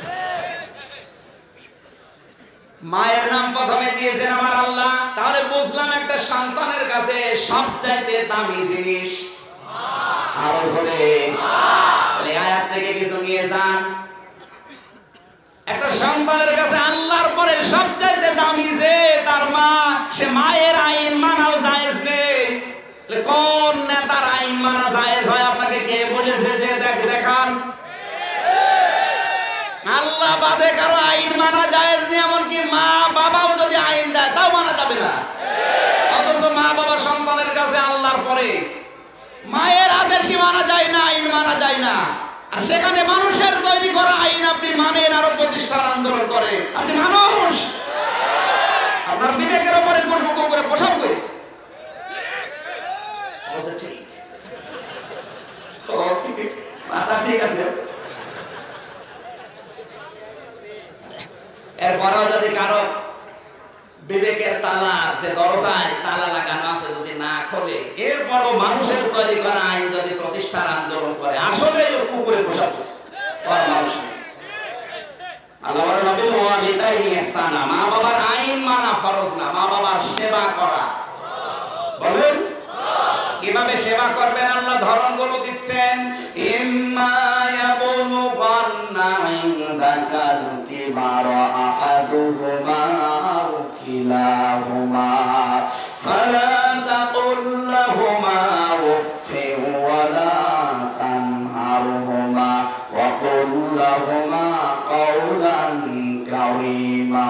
মায়ের নাম প্রথমে দিয়েছেন আমার আল্লাহ। তাহলে বুঝলাম একটা সন্তানের কাছে সবচাইতে দামি জিনিস আরো জোরে আয়াত থেকে কিছু নিয়ে যান। একটা সন্তানের কাছে আল্লাহর পরে সবচাইতে দামি যে তার মা, সে মায়ের আইন মানাও জায়েজ নেই। কোন নেতার আইন মানা জায়েজ হয় আপনাকে কে বলেছে? যে দেখ দেখান, আল্লাহ বাদে কারো আইন মানা জায়েজ নেই। এমনকি মা বাবাও যদি আইন দেয় তাও মানা যাবে না। অথচ মা বাবা সন্তানের কাছে আল্লাহর পরে মায়ের আদেশই মানা যায় না, আইন মানা যায় না। আর সেখানে মানুষের তৈরি করা আইন আপনি মানেন, আরো প্রতিষ্ঠার আন্দোলন করে। আপনি মানুষ, আপনার বিবেকের উপরে প্রসঙ্গ করে পোশাক করেছে। ঠিক আছে। এরপরেও যদি কারো বিবেকের তালা, যে দরজায় তালা লাগানো আছে, যদি না খোলে, এরপরও মানুষের তৈরি করা আইন যদি প্রতিষ্ঠার আন্দোলন করে, আসলে কুকুরে পোশাক করছে, মানুষ নেই। আল্লাহ নবী ওয়ালিদাইনি ইহসানা, মা বাবার আইন মানা ফরজ না, মা বাবার সেবা করা। বলেন কিভাবে সেবা করবেন? আল্লাহ ধরনগুলো দিচ্ছেন। ইম্মা ইয়াবলুগান্না ইনদাকাল কিবারা আহাদুহুমা আও কিলাহুমা ফালা তাকুল লাহুমা উফফিন ওয়ালা তানহারহুমা ওয়া কুল লাহুমা কাওলান কারীমা।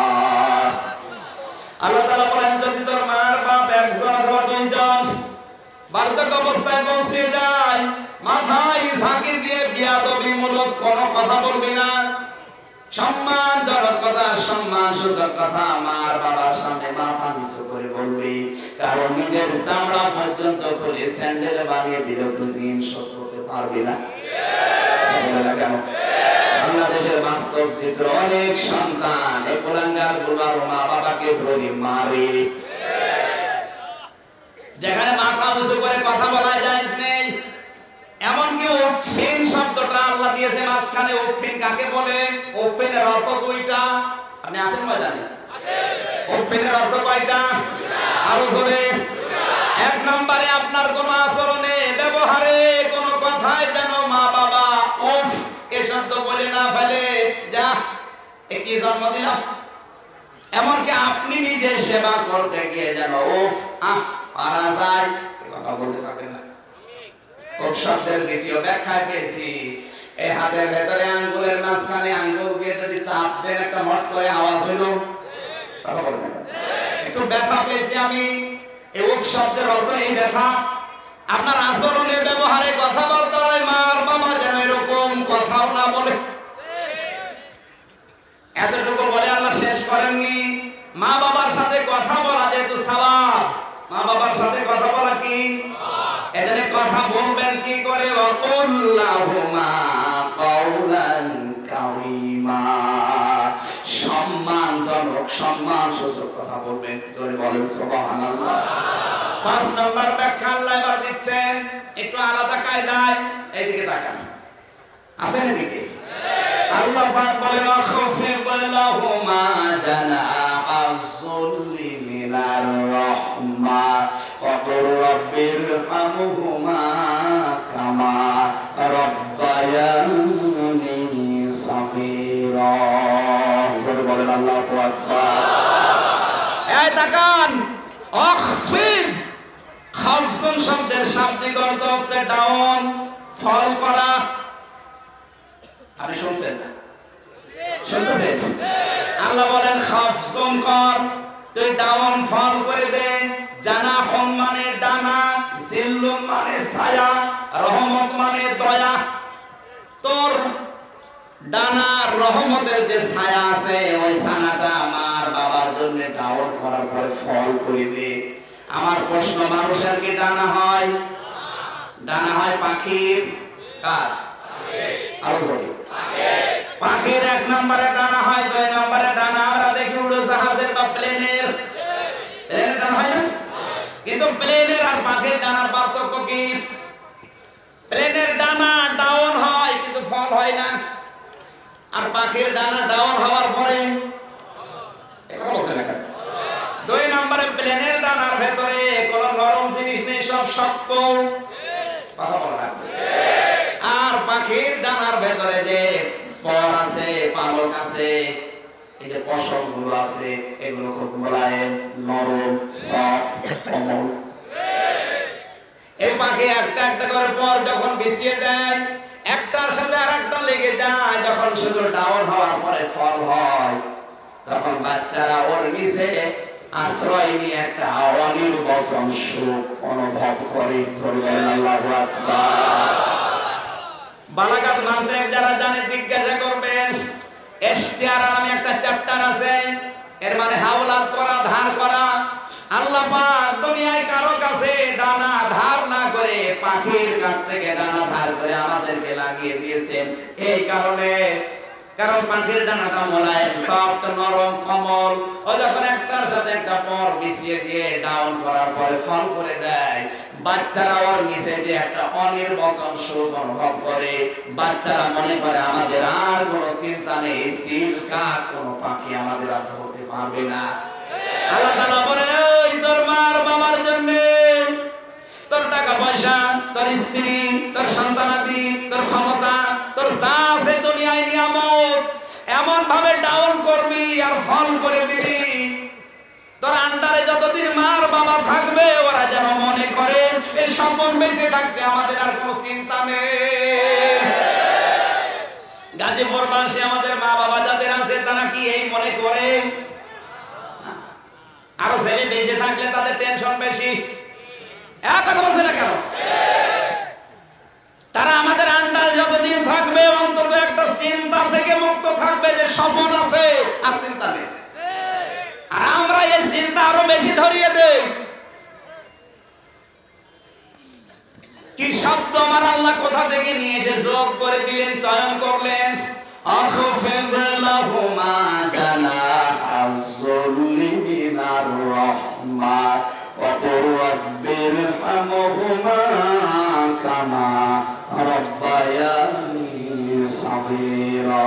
আল্লাহ তাআলা বলেন, যদি তোর মার বাপ একজন অথবা দুইজন বার্ধক্য অবস্থায় পৌঁছে যায়, মাথায় ঝাঁকি দিয়ে বিয়াদবিমূলক কোনো কথা বলবি না। সম্মানজনক কথা, সম্মান সূচক কথা মার বাবার সামনে মাথা নিচু করে বলবি। কারণ নিজের চামড়া পর্যন্ত খুলে স্যান্ডেল বানিয়ে দিলে প্রতিদিন শোধ করতে পারবি না। কেন? বাংলাদেশের বাস্তব চিত্র, অনেক সন্তান এই কুলাঙ্গার গুলার মা বাবাকে ধরে মারে। যেখানে মাথা উঁচু করে কথা বলা জায়েজ নেই। এমনকি উফিন শব্দটা আল্লাহ দিয়েছে মাঝখানে। উফিন কাকে বলে? উফিনের অর্থ দুইটা। আপনি আছেন ময়দানে? উফিনের অর্থ কয়টা? আরো জোরে। এক নম্বরে আপনার কোন আচরণে, ব্যবহারে, কোন কথায় যেন মা বাবা উফ এ শব্দ বলে না ফেলে, যা এ কি জন্ম দিলাম। এমনকি আপনি নিজে সেবা করতে গিয়ে যেন উফ আহ পারা যায় কথা বলতে পারবেন না। উফ শব্দের দ্বিতীয় ব্যাখ্যা পেয়েছি, এই হাতের ভেতরে আঙ্গুলের মাঝখানে আঙ্গুল দিয়ে যদি চাপ দেন একটা মট করে আওয়াজ হলো, কথা বলবেন একটু ব্যথা পেয়েছি আমি। এই উফ শব্দের অর্থ এই ব্যথা। আপনার আচরণে, ব্যবহারে, কথাবার্তায় মার বাবা যেন এরকম কথাও না বলে। এতটুকু বলে আল্লাহ শেষ করেননি। মা বাবার সাথে কথা বলা যেহেতু সাওয়াব, মা বাবার সাথে কথা বলা কি? এখানে কথা বলবেন কি করে? ওয়াকুল্লাহুমা কাওলান কারিমা। সম্মানজনক সম্মান সূচক কথা বলবেন, জোরে বলেন সুবহানাল্লাহ। পাঁচ নম্বর ব্যাখ্যা আল্লাহ এবার দিচ্ছেন একটু আলাদা কায়দায়। এইদিকে তাকান, আছেন এদিকে? আল্লাহ পাক বলেন আখফিদ লাহুমা জানাহাজ যুল্লি মিনার রাহমা ওয়া কুর রাব্বিরহামহুমা কামা রাব্বায়ানি সাগীরা। জোরে বলেন আল্লাহু আকবার। এই তাকান, আখফিদ খাফসুন শব্দের শাব্দিক অর্থ হচ্ছে ডাউন, ফল করা। আপনি শুনছেন না? শুনতেছেন? আল্লাহ বলেন খাফসুন কর, তুই ডাউন ফল করে দে। জানাহুম মানে ডানা, জিল্লুম মানে ছায়া, রহমত মানে দয়া। তোর ডানা রহমতের যে ছায়া আছে ওই ছায়াটা আমার বাবার জন্য ডাউন করার পরে ফল করে দে। আমার প্রশ্ন, মানুষের কি ডানা হয়? ডানা হয় পাখির। কার? আরো জোরে। পাখির এক নম্বরে ডানা হয়, দুই নম্বরে ডানা আমরা দেখি উড়োজাহাজের বা প্লেনের। প্লেনের ডানা হয় না? কিন্তু প্লেনের আর পাখির ডানার পার্থক্য কি? প্লেনের ডানা ডাউন হয় কিন্তু ফল হয় না, আর পাখির ডানা ডাউন হওয়ার পরে দুই নম্বরে প্লেনের ডানার ভেতরে কোন নরম জিনিস নেই, সব শক্ত। কথা বলা, আর পাখির ডানার ভেতরে যে পর আছে, পালক আছে, এই যে পশম গুলো আছে, এগুলো খুব মোলায়েম, নরম, সফট, কোমল। এই পাখি একটা একটা করে পর যখন বিছিয়ে দেয়, একটার সাথে আর একটা লেগে যায়, যখন শুধু ডাউন হওয়ার পরে ফল হয়, তখন বাচ্চারা ওর নিচে আশ্রয় নিয়ে একটা অনির্বচন সুখ অনুভব করে। আল্লাহু আকবার। বালাগাত মান্ত্রিক যারা জানে জিজ্ঞাসা করবেন। ইশতিয়ারা নামে একটা চ্যাপ্টার আছে, এর মানে হাওলাত করা, ধার করা। আল্লাহ পাক দুনিয়ায় কারো কাছে ডানা ধার না করে পাখির কাছ থেকে ডানা ধার করে আমাদেরকে লাগিয়ে দিয়েছেন। এই কারণে, কারণ পাখির ডানাটা মোলায়েম, সফট, নরম, কোমল। ও যখন একটার সাথে একটা পর বিছিয়ে দিয়ে ডাউন করার পরে ফল করে দেয়, বাচ্চারা ওর নিচে যে একটা অনির্বচন সুখ অনুভব করে। বাচ্চারা মনে করে আমাদের আর কোনো চিন্তা নেই, সিল কাক কোনো পাখি আমাদের আর ধরতে পারবে না। আল্লাহ তাআলা বলে, ওই তোর মার বাবার জন্য, তোর টাকা পয়সা, তোর স্ত্রী, তোর সন্তানাদি, তোর ক্ষমতা, তোর যা আছে দুনিয়ায় নিয়ামত, এমন ভাবে ডাউন করবি আর ফল করে দিবি, তোর আন্ডারে যতদিন মার বাবা থাকবে ওরা যেন মনে করে এই সম্পদ বেঁচে থাকবে, আমাদের আর কোনো চিন্তা নেই। গাজীপুর বাসী আমাদের মা বাবা যাদের আছে তারা কি এই মনে করে? আর ছেলে বেঁচে থাকলে তাদের টেনশন বেশি। এক কথা বলছে না কেন? তারা আমাদের আন্ডারে যতদিন থাকবে অন্তত একটা চিন্তা থেকে মুক্ত থাকবে যে স্বপন আছে, আর চিন্তা নেই। আর আমরা এই চিন্তা আরো বেশি ধরিয়ে দেই। কি শব্দ আমার আল্লাহ কোথা থেকে নিয়ে এসে যোগ করে দিলেন, চয়ন করলেন। আখফিদ লাহুমা জানাহাজ যুল্লি মিনার রাহমা ওয়া কুর রাব্বিরহামহুমা কামা রাব্বায়ানি সাগীরা।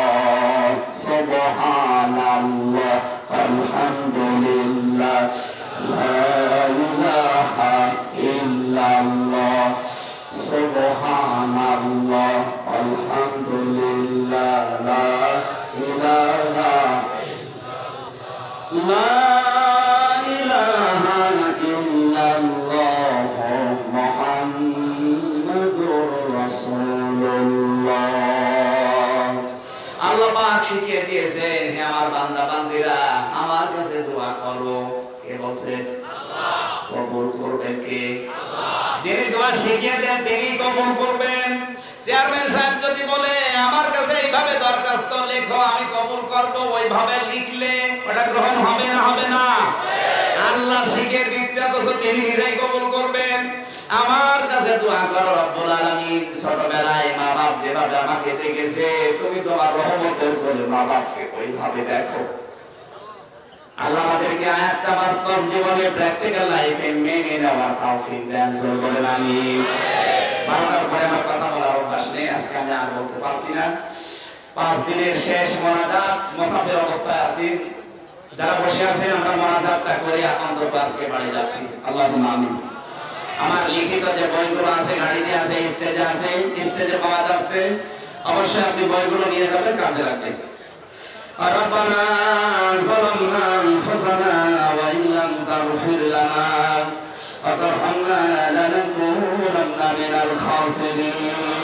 সুবহানাল্লাহ, আলহামদুলিল্লাহ, লা ইলাহা ইল্লাল্লাহ, সুবহানাল্লাহ, আলহামদুলিল্লাহ, লা ইলাহা ইল্লাল্লাহ, লা ইলাহা ইল্লাল্লাহ, মুহাম্মাদুর রাসূলুল্লাহ। আল্লাহ পাক শিখিয়ে দিয়েছেন, হে আমার বান্দা বান্দীরা, আমার কাছে দোয়া করো। কে বলছে? আল্লাহ। কবুল করবেন কে? আল্লাহ। যিনি দোয়া শিখিয়ে দেন তিনি কবুল করবেন। চেয়ারম্যান সাহেব যদি বলে আমার কাছে এইভাবে দরখাস্ত লেখো, আমি কবুল করব, ওইভাবে লিখলে ওটা গ্রহণ হবে না হবে না? আল্লাহ আল্লাহ শিখিয়ে দিচ্ছে অথচ তিনি নিজেই কবুল করবেন। আমার কাছে দোয়া করো রব্বুল আলামিন, ছোটবেলায় মা বাপ যেভাবে আমাকে দেখেছে তুমি তোমার রহমতের করে মা বাপকে ওইভাবে দেখো। আল্লাহ আমাদেরকে আয়াতটা বাস্তব জীবনে প্র্যাকটিক্যাল লাইফে মেনে নেওয়ার তৌফিক দেন, জোর বলেন আমিন। বারবার পরে আমার কথা বলার অভ্যাস নেই, আজকে আমি আর বলতে পারছি না। পাঁচ দিনের শেষ মোনাজাত, মুসাফির অবস্থায় আছি, যারা বসে আছেন আমরা মোনাজাতটা করে অন্তত আজকে বাড়ি যাচ্ছি, আল্লাহুম্মা আমিন। আমার লিখিত যে বইগুলো আছে গাড়িতে আছে, স্টেজে আছে, স্টেজে পাওয়া যাচ্ছে, অবশ্যই আপনি বইগুলো নিয়ে যাবেন, কাজে রাখবেন। ربنا ظلمنا أنفسنا وإن لم تغفر لنا وترحمنا لنكونن من الخاسرين